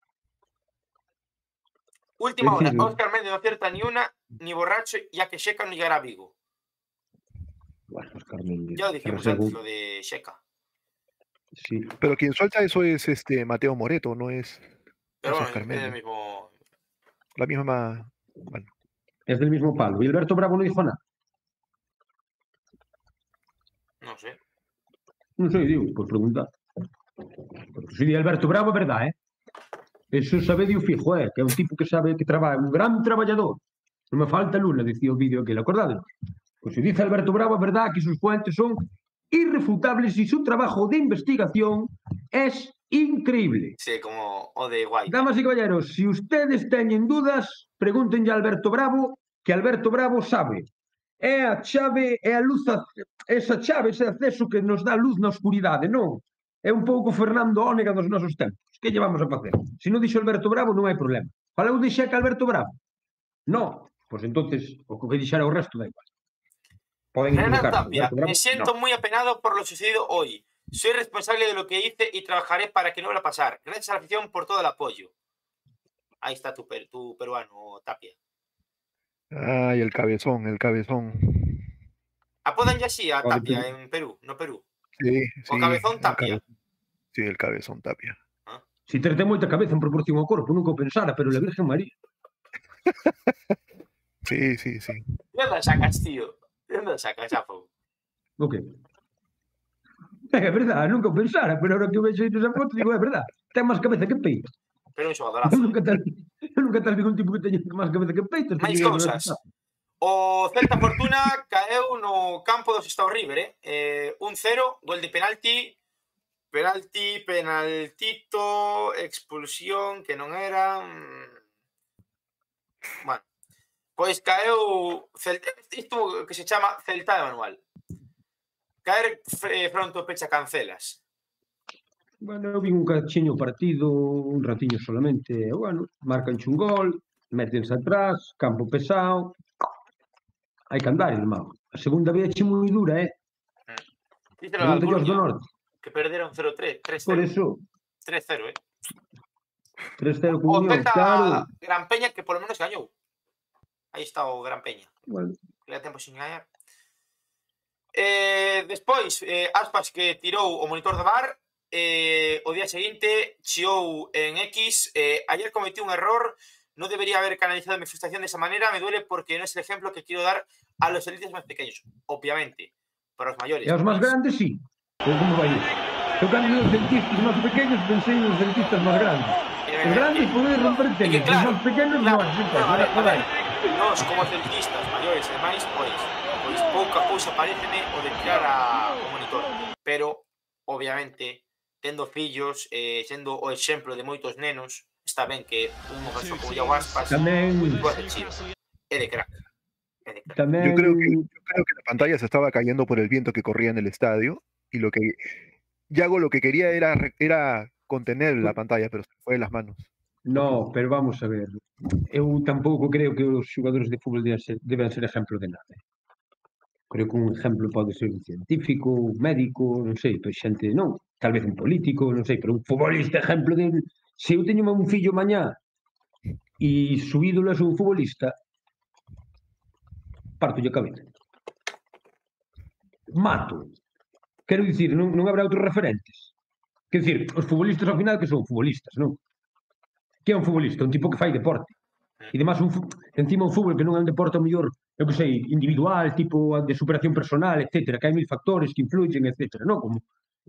Última hora, decir, Óscar Méndez no acierta ni una, ni borracho, ya que Xeca no llegará a Vigo. Bueno, Óscar Méndez. Ya lo dijimos antes, lo de Xeca. Sí. Pero quien suelta eso es Mateo Moreto, no es, Pero es bueno, Óscar es Méndez. el mismo. La misma. Bueno, Es del mismo palo. ¿Y Alberto Bravo no dijo nada? No sé. Non sei, digo, por preguntar. Porque se di Alberto Bravo é verdade, Eso sabedio fijo, que é un tipo que sabe que traballa, un gran traballador. Non me falta luna, dicía o vídeo aquel, acordade? Pois se dice Alberto Bravo, é verdade que sus fuentes son irrefutables y su trabajo de investigación es increíble. Sí, como o de Guaita. Damas y caballeros, si ustedes teñen dudas, pregúntenlle a Alberto Bravo, que Alberto Bravo sabe. É a chave, é a luz, esa chave, ese acceso que nos dá luz na oscuridade, non? É un pouco Fernando Ónega dos nosos tempos. Que lle vamos a facer? Se non dixo Alberto Bravo, non hai problema. Falou de Xeca Alberto Bravo? Non. Pois entonces, o que dixera o resto da igual. Poden Renan equivocar. Tapia, Alberto Bravo, me siento muy apenado por lo sucedido hoy. Soy responsable de lo que hice y trabajaré para que no vuelva a pasar. Gracias a la afición por todo el apoyo. Ahí está tu peruano, Tapia. Ay, el cabezón, el cabezón. Apodan ya así a Tapia en Perú, no Perú. Sí, O sí. Cabezón Tapia. Sí, el cabezón Tapia. Si ten moita cabeza en proporción ao corpo, nunca o pensara, pero la Virgen María. Sí, sí, sí. ¿De dónde sacas, tío? ¿De dónde sacas, Afo? O que? É verdade, nunca o pensara, pero ahora que o vexo esa foto, digo, é verdade. Ten máis cabeza que peito. Pero un xogadorazo. Eu nunca tal vi un tipo que teña máis cabeza que peito. Máis cousas. O Celta Fortuna caeu no campo do Sestao River, 1-0, gol de penalti, penaltito, expulsión, que non era... Bueno, pois caeu isto que se chama Celta de manual. Caer pronto pecha cancelas. Bueno, eu vi un cachiño partido, un ratiño solamente, bueno, marcan un gol, métense atrás, campo pesado, hai que andar, irmão. A segunda vez é moi dura, Díselo a Alcoruña, que perderon 0-3, 3-0. Por eso. 3-0, 3-0 con o Unión, Celta claro. Gran Peña, que polo menos gañou. Aí está o Gran Peña. Bueno. Que le tempo sin gañar. Despois, Aspas que tirou o monitor do VAR, o día seguinte chiou en X, ayer cometí un error, no debería haber canalizado mi frustración de esa manera, me duele porque no es el ejemplo que quiero dar a los elites más pequeños, obviamente, para los mayores. E aos máis grandes, sí. Pero como vai iso? Eu cando os dentistas máis pequeños pensei nos dentistas máis grandes. Os grandes poden romper teles, os máis pequenos non. A ver, nós como dentistas maiores e máis, pois pouca cousa pareceme o de tirar o monitor, pero obviamente tendo fillos, sendo o exemplo de moitos nenos, está ben que un mozo como Iago Aspas tamén pode ser chido. É de crack. Tamén... Yo creo que la pantalla se estaba cayendo por el viento que corría en el estadio y Yago lo que quería era contener la pantalla, pero se fue de las manos. No, pero vamos a ver. Eu tampouco creo que os xogadores de fútbol deben ser exemplo de nada. Creo que un exemplo pode ser un científico, un médico, non sei, pero xente non. Tal vez un político, non sei, pero un futbolista exemplo de... Se eu teño un fillo mañá e su ídolo é un futbolista, parto a cabeza. Mato. Quero dicir, non habrá outros referentes. Quero dicir, os futbolistas ao final que son futbolistas, non? Que é un futbolista? Un tipo que fai deporte. E demais, encima un fútbol que non é un deporte ao mellor, eu que sei, individual, tipo de superación personal, etc. Que hai mil factores que influyen, etc. Non? Como,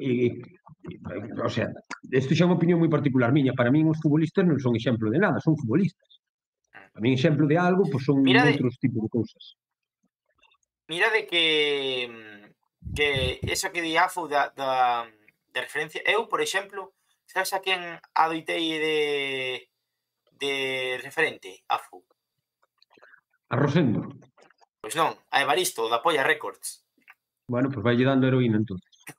o sea, isto xa é unha opinión moi particular miña. Para min os futbolistas non son exemplo de nada, son futbolistas. Para min exemplo de algo, pois son outros tipos de cousas. Mira de que eso que di Afo de referencia, eu, por exemplo, sabes a quen adoitei de referente, Afo? A Rosendo. Pois non, a Evaristo, da Polla Records. Bueno, pois vai dando heroína, entón.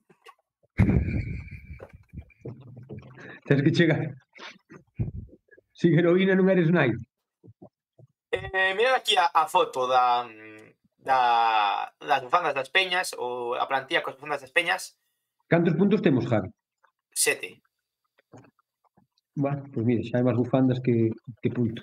Tens que chegar. Sin heroína non eres nai. Mira aquí a foto das bufandas das peñas, ou a plantilla cos bufandas das peñas. Cantos puntos temos, Javi? 7. Bueno, pois mira, xa hai máis bufandas que puntos.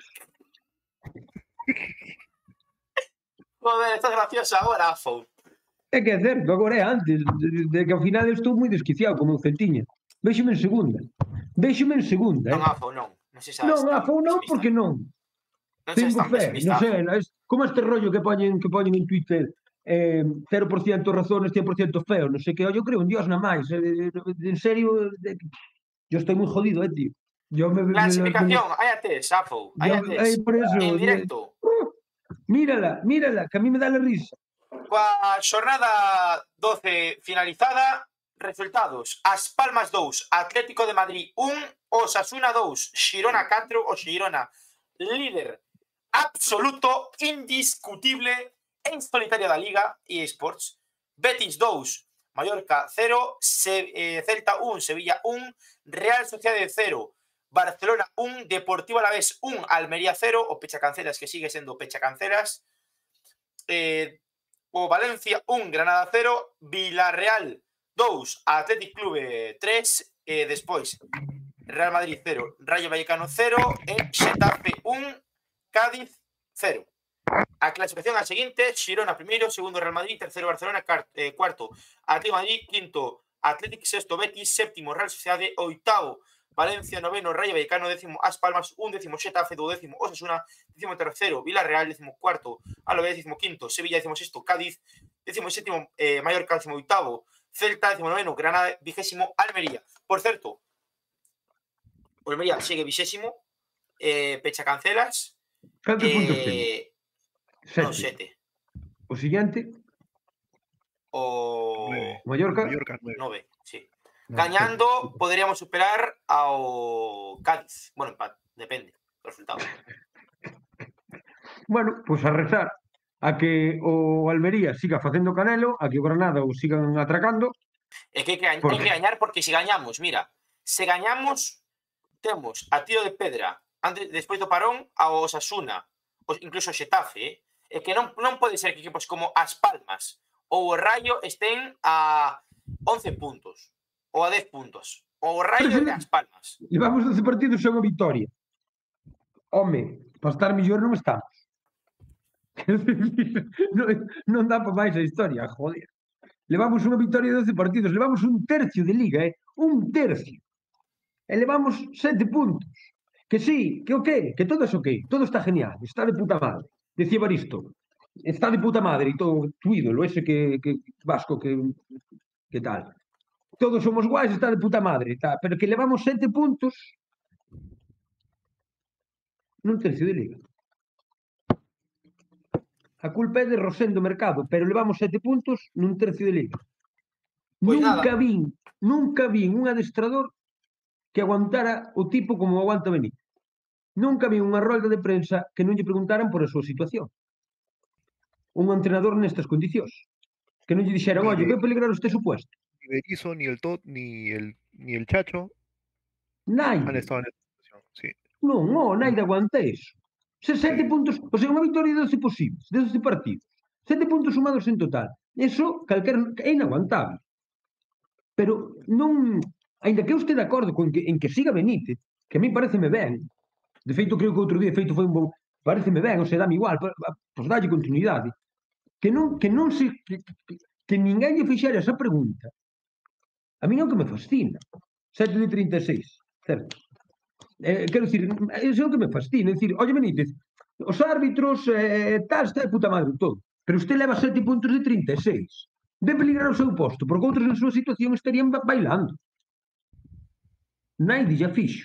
Joder, estás gracioso agora, Afo. É que é certo, agora é antes, de que ao final eu estou moi desquiciado como o Celtiña. Véxome en segunda. Non, Afo, non. Non sei se non, Afo, non, porque non. Tengo fe, non sei, como este rollo que poñen en Twitter, 0% razones, 100% feo, non sei que, eu creo en Dios na máis, en serio, yo estoy moi jodido, tío. Clasificación, hai a tes, Afo, hai a tes. En directo. Mírala, que a mí me dá la risa. Coa xornada 12 finalizada, resultados: As Palmas 2, Atlético de Madrid 1, Osasuna 2, Xirona 4, o Xirona líder absoluto, indiscutible en solitario da Liga eSports. Betis 2, Mallorca 0, Celta 1, Sevilla 1, Real Sociedad 0, Barcelona 1, Deportivo Alavés 1, Almería 0, o Pechacancelas, que sigue sendo Pechacancelas. O Valencia 1, Granada 0, Villarreal 2, Athletic Club 3, despois Real Madrid 0, Rayo Vallecano 0 e Xetafe 1, Cádiz 0. A clasificación a seguinte: Xirona primeiro, segundo Real Madrid, terceiro Barcelona, cuarto Atlético Madrid, quinto Athletic, sexto Betis, séptimo Real Sociedade, oitavo Valencia, noveno Rayo Vallecano, décimo As Palmas, undécimo Xetafe, duodécimo Osasuna, décimo tercero Villarreal, décimo cuarto Alavés, décimo quinto Sevilla, décimo sexto Cádiz, décimo sétimo Mallorca, décimo oitavo Celta, décimo noveno Granada, vigésimo Almería. Por certo, Almería sigue vigésimo, Pechacancelas. Cantos puntos temos? 7. O siguiente? O Mallorca? 9, sí. Gañando, poderíamos superar ao Cádiz. Bueno, empate, depende do resultado. Bueno, pois a rezar a que o Almería siga facendo canelo, a que o Granada o sigan atracando. É que hai que gañar, porque se gañamos, mira, se gañamos, temos a tiro de pedra despois do parón ao Osasuna, incluso o Xetafe, é que non pode ser que equipos como As Palmas ou o Rayo estén a 11 puntos ou a 10 puntos. O Rayo e As Palmas. Levamos 12 partidos a unha vitoria. Home, para estar mellor non estamos. Non dá para máis a historia, joder. Levamos unha victoria de 12 partidos, levamos un tercio de liga, un tercio. E levamos 7 puntos. Que sí, que ok, que todo es ok, todo está genial, está de puta madre. Decía Baristo, está de puta madre y todo tu ídolo, ese que vasco, que tal. Todos somos guais, está de puta madre, tal, pero que levamos 7 puntos nun tercio de liga. A culpa é de Rosendo Mercado, pero levamos 7 puntos nun tercio de liga. Pois nada, Nunca vin un adestrador que aguantara o tipo como aguanta Benítez. Nunca vi unha rolda de prensa que non lle preguntaran por a súa situación. Un entrenador nestas condicións. Que non lle dixeran, oye, vai peligrar este supuesto. Ni Berizzo, ni el Tot, ni el Chacho han Naide. estado en esta situación. Sí. Non, naide aguanta eso. Se 7 Sí. puntos, o sea, unha victoria de 12 posibles, de 12 partidos. 7 puntos sumados en total. Eso, é inaguantable. Pero non, ainda que eu este de acordo en que siga Benítez, que a mí pareceme ben, de feito creo que outro día feito foi un bon, pareceme ben, ou sea, dame igual, pois dalle continuidade, que non se, que ninguén lle fixera esa pregunta, a mí non que me fascina, 7 de 36, certo? Quero dicir, iso é o que me fascina, é dicir, oye Benítez, os árbitros, tal, está de puta madre todo, pero usted leva 7 puntos de 36, de peligrar o seu posto, porque outros en súa situación estarían bailando. Naide xa fixo.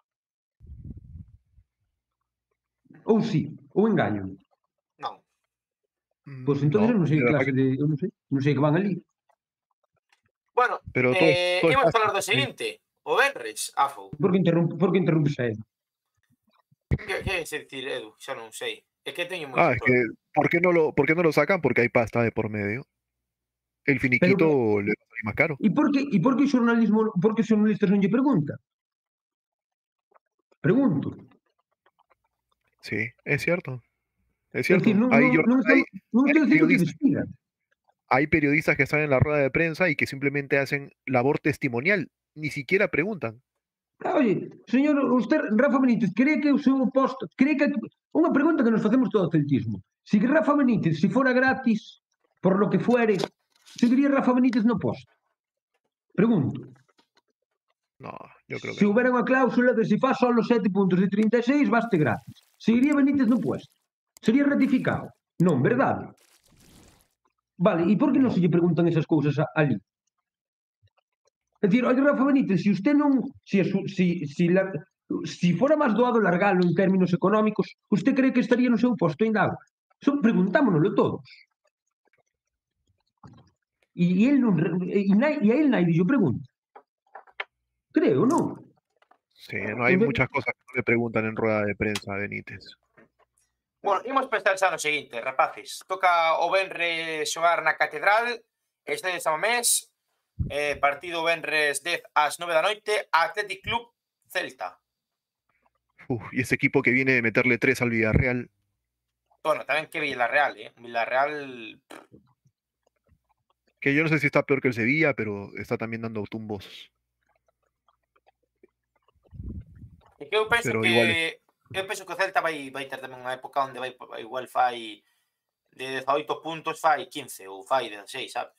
Ou sí, ou engaño. non. Pois entonces eu non sei de que verdad clase de... Eu non sei que van ali. Bueno, Pero todo imos está falar do ahí. seguinte. O Benres, Afo. Por que interrumpes a Edu? Que se dicir, Edu? Xa non sei. É que teño moito Es que, ¿por qué no lo sacan? Porque hay pasta de por medio. El finiquito le va a salir más caro. E por que o xornalismo, por que os xornalistas non lle preguntan? Pregunto. Sí, es cierto. Es É cierto. dicir, non estou dicindo que despidan. Hay periodistas que están en la rueda de prensa y que simplemente hacen labor testimonial. Ni siquiera preguntan. Oye, señor, usted, Rafa Benítez, cree que o seu posto... Cree que... Unha pregunta que nos facemos todo o celtismo. Si Rafa Benítez, si fora gratis, por lo que fuere, seguiría Rafa Benítez no posto? Pregunto. No, yo creo que Se no. houbera unha cláusula de se faz só os 7 puntos de 36, baste gratis. Seguiría Benítez no puesto. Sería ratificado. Non, verdade? Vale, e por que non se lle preguntan esas cousas ali? É dicir, oye, Rafa Benítez, se usted non... Si fora máis doado largalo en términos económicos, usted cree que estaría no seu posto ainda agora? Son preguntámonoslo todos. E a él nadie yo pregunta. Creo, non? Sí, no hay muchas cosas que no le preguntan en rueda de prensa a Benítez. Bueno, imos pensar xa no seguinte, rapaces. Toca o Benres xogar na Catedral, este de Samamés, partido Benres 10 ás 9 da noite, Athletic Club Celta. Y ese equipo que viene de meterle 3 al Villarreal. Bueno, tamén que Villarreal, Villarreal... Que yo no sé si está peor que el Sevilla, pero está también dando tumbos. E que eu penso Pero que... igual Eu penso que o Celta vai ter tamén unha época onde vai igual fai de 18 puntos fai 15 ou fai 16, sabes?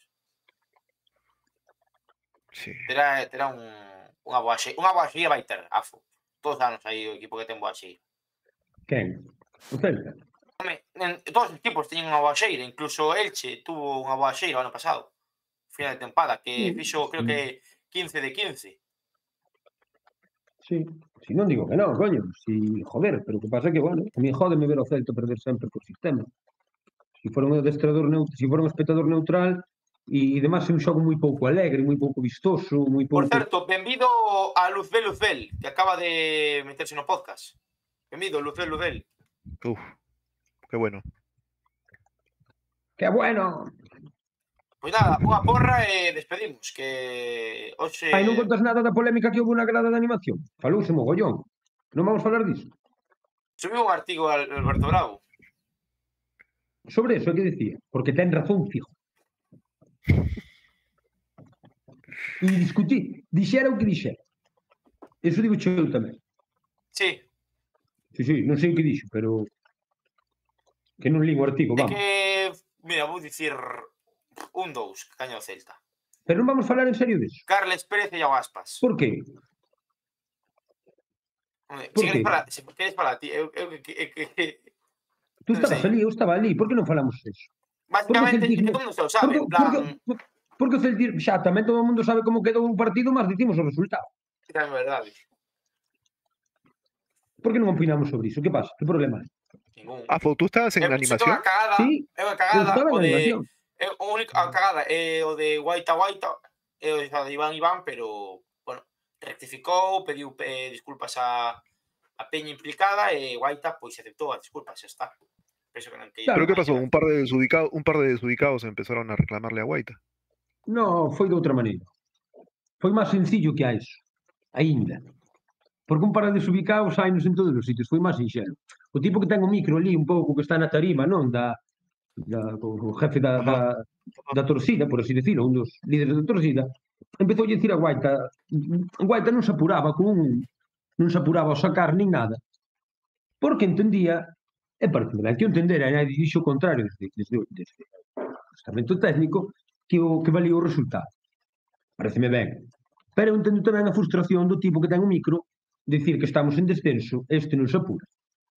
Sí. Terá unha boa xeira vai ter, Afo. Todos os anos aí o equipo que ten boa xeira. Quen? O Celta? Todos os equipos teñen unha boa xeira, incluso Elche tuvo unha boa xeira o ano pasado, final de tempada, que fixo creo que 15 de 15. Sí, si non digo que non, coño, si, joder, pero o que pasa é que, bueno, a mí jódeme ver o Celta perder sempre por sistema. Si fora un adestrador neutral, si fora un espectador neutral, e demais é un xogo moi pouco alegre, moi pouco vistoso, moi pouco... Por certo, benvido a Luzbel, que acaba de meterse no podcast. Benvido, Luzbel. Uf, qué bueno. ¡Qué bueno! Pois nada, unha porra e despedimos, que hoxe... Ai, non contas nada da polémica que houve na grada de animación? Falouse mogollón. Non vamos falar disso? Subiu un artigo Alberto Bravo. Sobre eso, que dicía? Porque ten razón fijo. E dixera o que dixera. Eso digo eu tamén. Sí. Sí, non sei o que dixo, pero... Que non li o artigo, vamos. É que, mira, vou dicir 1-2, que gaña o Celta. Pero non vamos falar en serio disso. Carles Pérez e Iago Aspas. Por qué? Home, Por se queres qué? falar, se queres falar ti, Tú non estabas sei. ali, eu estaba ali. Por que non falamos disso? Básicamente, Celtismo- todo mundo se o sabe, en plan, Porque o Celtismo, xa tamén todo o mundo sabe como quedou o partido, mas dicimos o resultado. que é verdade. Por que non opinamos sobre iso? Que pasa? Que problema hai? Ningún. Afo, ¿tú estabas en Iso que é animación? unha cagada, Sí, é unha Eu cagada, estaba o en de... animación. É o único, a cagada é o de Guaita, é o de Iván, pero, bueno, rectificou, pediu disculpas a peña implicada e Guaita, pois, aceptou as disculpas, xa está. Penso que non que... Claro. ¿Pero qué pasó? Un par de desubicados empezaron a reclamarle a Guaita. No, foi de outra maneira. Foi máis sencillo que a eso. Aínda. Porque un par de desubicados sainos en todos os sitios. Foi máis sinxelo. O tipo que ten o micro ali un pouco que está na tarima, non? O jefe da torcida, por así decirlo, un dos líderes da torcida, empezou a dicir a Guaita non se apuraba non se apuraba a sacar nin nada. Porque entendía, e parece ben que o entendera, e dixo o contrario desde o estamento técnico, que valía o resultado. Pareceme ben. Pero eu entendo tamén a frustración do tipo que ten o micro dicir que estamos en descenso, este non se apura.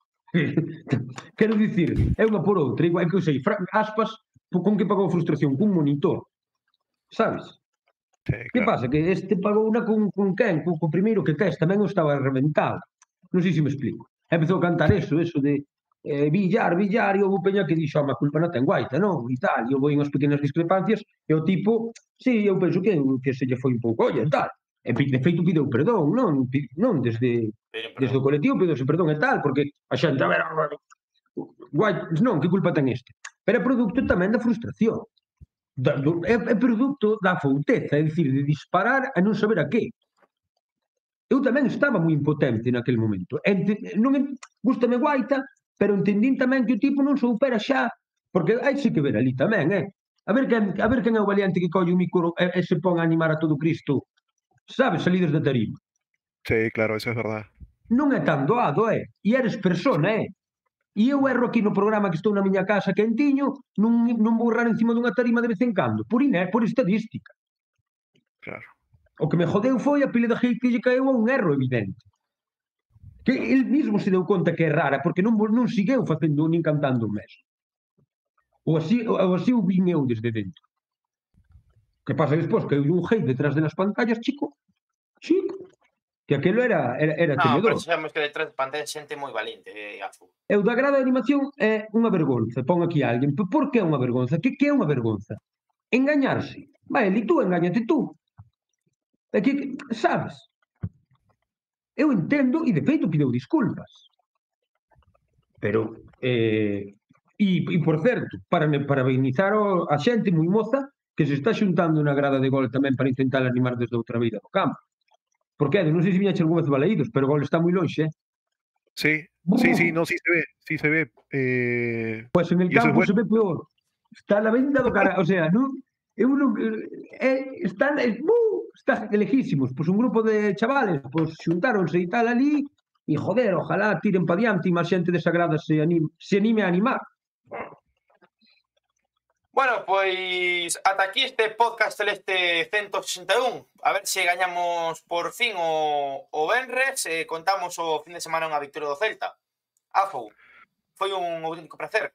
Quero dicir, é unha por outra, igual que eu sei, Aspas, con que pagou a frustración? Cun monitor. Sabes? Sí, Que claro. pasa? Que este pagou unha con quen? Co primeiro que tes, tamén eu estaba reventado. Non sei se me explico. Empezou a cantar eso de Villar, e houve peña que dixo, a culpa non ten Guaita, non? E tal, e houve unhas pequenas discrepancias, e o tipo, sí, eu penso que se lle foi un pouco, olla, tal. E de feito pideu perdón, non desde o colectivo pideuse perdón e tal, porque a xente, a ver, Guaita, non, que culpa ten este? Pero é produto tamén da frustración. É produto da fouteza, é dicir, de disparar a non saber a que. Eu tamén estaba moi impotente naquele momento. Gústame Guaita, pero entendín tamén que o tipo non soupera xa, porque hai que ver ali tamén, a ver quen é o valiente que colle o micro e se pon a animar a todo Cristo, sabes, salidos da tarima. Sí, claro, eso es verdad. Non é tan doado, e eres persona, e eu erro aquí no programa que estou na miña casa quentiño, non vou errar encima dunha tarima de vez en cando, por estadística. Claro. O que me jodeu foi a pila de hate que lle caeu a un erro evidente. Que el mismo se deu conta que é rara, porque non sigueu facendo nin cantando o mesmo. Ou así o vin eu desde dentro. Que pasa despois? Que hai un hate detrás de las pantallas, chico, que aquelo era temedor. Pero sabemos que detrás de pantalla xente moi valiente, Afu. Eu da grada de animación é unha vergonza, pon aquí a alguén. Por que é unha vergonza? Que é unha vergonza? Engañarse. Vai, e tú, engáñate tú. É que, sabes? Eu entendo, e de feito pideu disculpas. Pero, por certo, para parabenizar a xente moi moza que se está xuntando na grada de gol tamén para intentar animar desde outra beira do campo. Porque, non sei se viña algunha vez balaídos, pero o gol está moi lonxe, Sí, no, sí se ve. Pues en el campo se ve peor. Está na venda do cara, o sea, non está lejísimos, pois un grupo de chavales, pois xuntáronse e tal ali, e joder, ojalá tiren pa diante e máis xente desagrada se anime a animar. Bueno, pois ata aquí este podcast celeste 161. A ver se gañamos por fin o venres e contamos o fin de semana unha victoria do Celta. Afou, foi un auténtico placer.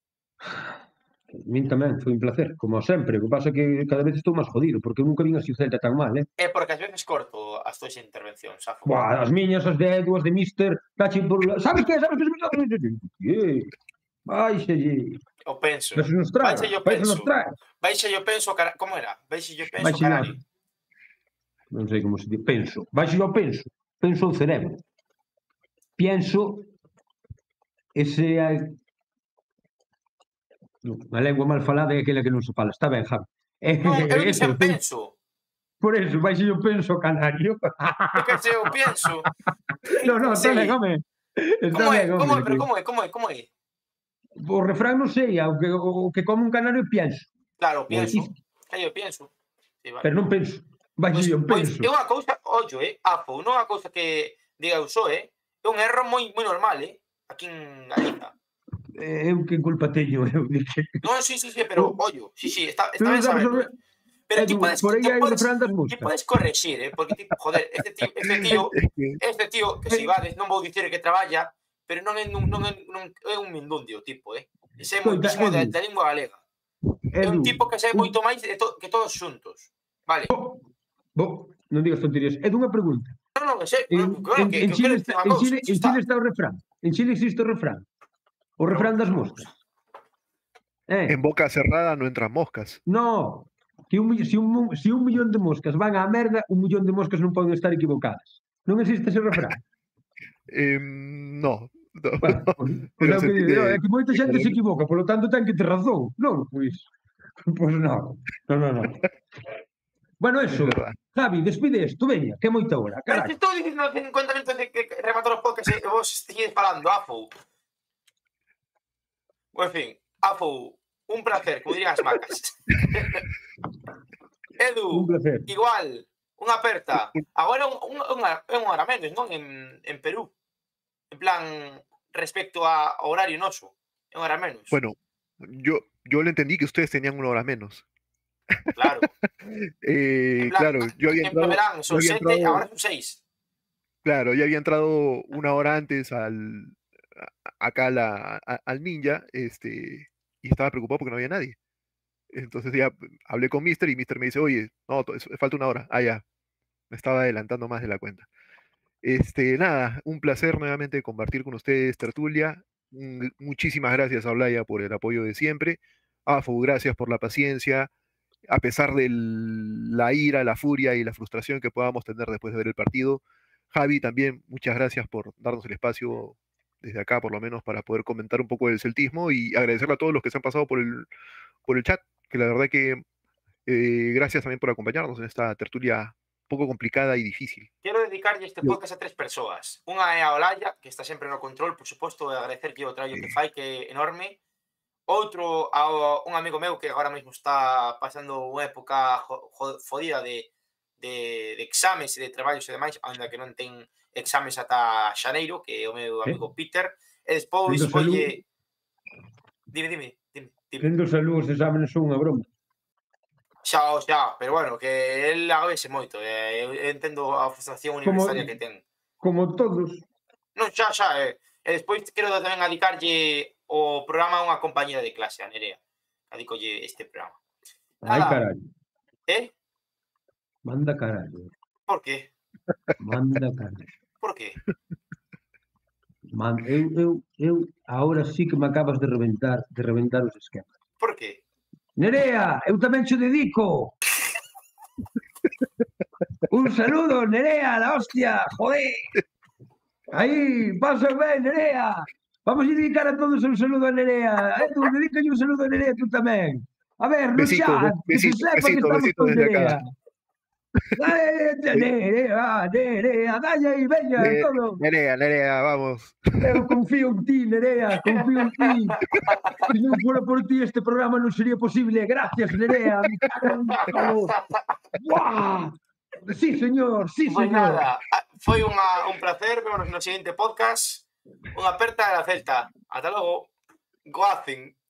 Min tamén, foi un placer, como sempre. O que pasa é que cada vez estou máis jodido, porque eu nunca vin así o Celta tan mal, É porque ás veces corto as túas intervencións, Afou. Buah, as miñas, as de Edu, as de Mister, tachen por... Sabes que? Báixalle. O penso. Vaixe nos traga. Baixe yo penso, como era? Baixe yo penso, caralho. Non sei como se dice, penso. Baixe yo penso. Penso o cerebro. Pienso ese... A lengua mal falada é aquela que non se fala. Está ben, Javi. Non, eu dixen penso. Por eso, baixe yo penso, canario. Que se eu pienso. Non, está ben, home. Como é? O refrán non sei, o que come un canario pienso. Claro, pienso. Eu pienso. Sí, vale. Pero non penso. Vai, eu penso. É unha cousa, ollo, Afo, non é unha cousa que diga eu só, é un erro moi normal, aquí en Galiza. eu que culpa teño, eu dije. No, sí, pero, ollo, sí, está Tú bien non sabes saberlo. sobre... Pero ti Edu, puedes, por aí hai o refrán das ti moscas. puedes corregir, porque, tipo, joder, este tío, que se vades, non vou dicir que traballa, pero non é un mindundio, tipo, Ese é Escoita, moitísimo Edu. da lingua galega. É un Edu, tipo que sabe moito máis que todos xuntos. Vale. non digas tonterías. Edu, unha pregunta. Non, claro que En quero Chile dicir unha cousa. en Chile está o refrán. En Chile existe o refrán. O refrán das moscas. En boca cerrada no entran moscas. No, que si un millón de moscas van á merda, un millón de moscas non poden estar equivocadas. Non existe ese refrán. No. Bueno, pues Pero é o se que digo, tiene- é que moita xente se equivoca, polo tanto ten que ter razón. Non, pois non. Non. Bueno, Es eso. verdad. Javi, despide isto, veña, que é moita hora, Pero carajo. te estou dicindo 50 minutos de que rematar o podcast e vos seguides falando, Afo. En fin, Afo, un placer, como dirían as macas. Edu, Un placer. igual, unha aperta. Agora é unha hora menos, non? En Perú. En plan, respecto a horario noso. É unha hora menos. Bueno, yo le entendí que ustedes tenían una hora menos. Claro. En plan, Claro, yo había en entrado, verán son 7, agora son 6. claro, ya había entrado una hora antes acá al ninja, y estaba preocupado porque no había nadie. Entonces ya hablé con Mister y Mister me dice, oye, no, falta una hora. Ah, ya, me estaba adelantando más de la cuenta. Nada, un placer nuevamente compartir con ustedes tertulia. Muchísimas gracias a Olaya por el apoyo de siempre. Afu, gracias por la paciencia. A pesar de la ira, la furia y la frustración que podamos tener después de ver el partido. Javi, también muchas gracias por darnos el espacio desde acá, por lo menos, para poder comentar un poco del celtismo y agradecerle a todos los que se han pasado por el chat, que la verdad que gracias también por acompañarnos en esta tertulia un poco complicada y difícil. Quero dedicarlle este podcast a 3 persoas. Unha é a Olaya, que está sempre no control, por suposto, e agradecerlle o traballo que fai, que é enorme. Outro a un amigo meu que agora mesmo está pasando unha época fodida de exames e de traballos e demais, ainda que non ten exames ata xaneiro, que é o meu amigo Peter. E despois, oye... Dime. Tendo salud, os exámenes son unha broma. Xa, pero bueno, que el agobese moito. Eu entendo a frustración universitaria que ten. Como todos. Non, xa. E despois quero tamén adicarlle o programa a unha compañera de clase, a Nerea. Adicolle este programa. Ai, carallo. Manda carallo. Por qué? Manda carallo. Por qué? Eu agora sí que me acabas de reventar os esquemas. Por qué? Nerea, eu tamén che dedico. Un saludo, Nerea, la hostia, joder. Aí, pasa ben, Nerea. Vamos a dedicar a todos un saludo a Nerea. Tú, dedícalle un saludo a Nerea tú tamén. A ver, no chat, que se sepa que estamos con Nerea. Nerea, dalle aí, veña, todo. Nerea, vamos. Eu confío en ti, Nerea, confío en ti. Se non fora por ti, este programa non sería posible. Gracias, Nerea. Me cago en todo. ¡Buah! Sí, señor, sí, Pois señor. nada, foi un placer. Vémonos no seguinte podcast. Unha aperta da Celta. Ata logo. Goacen.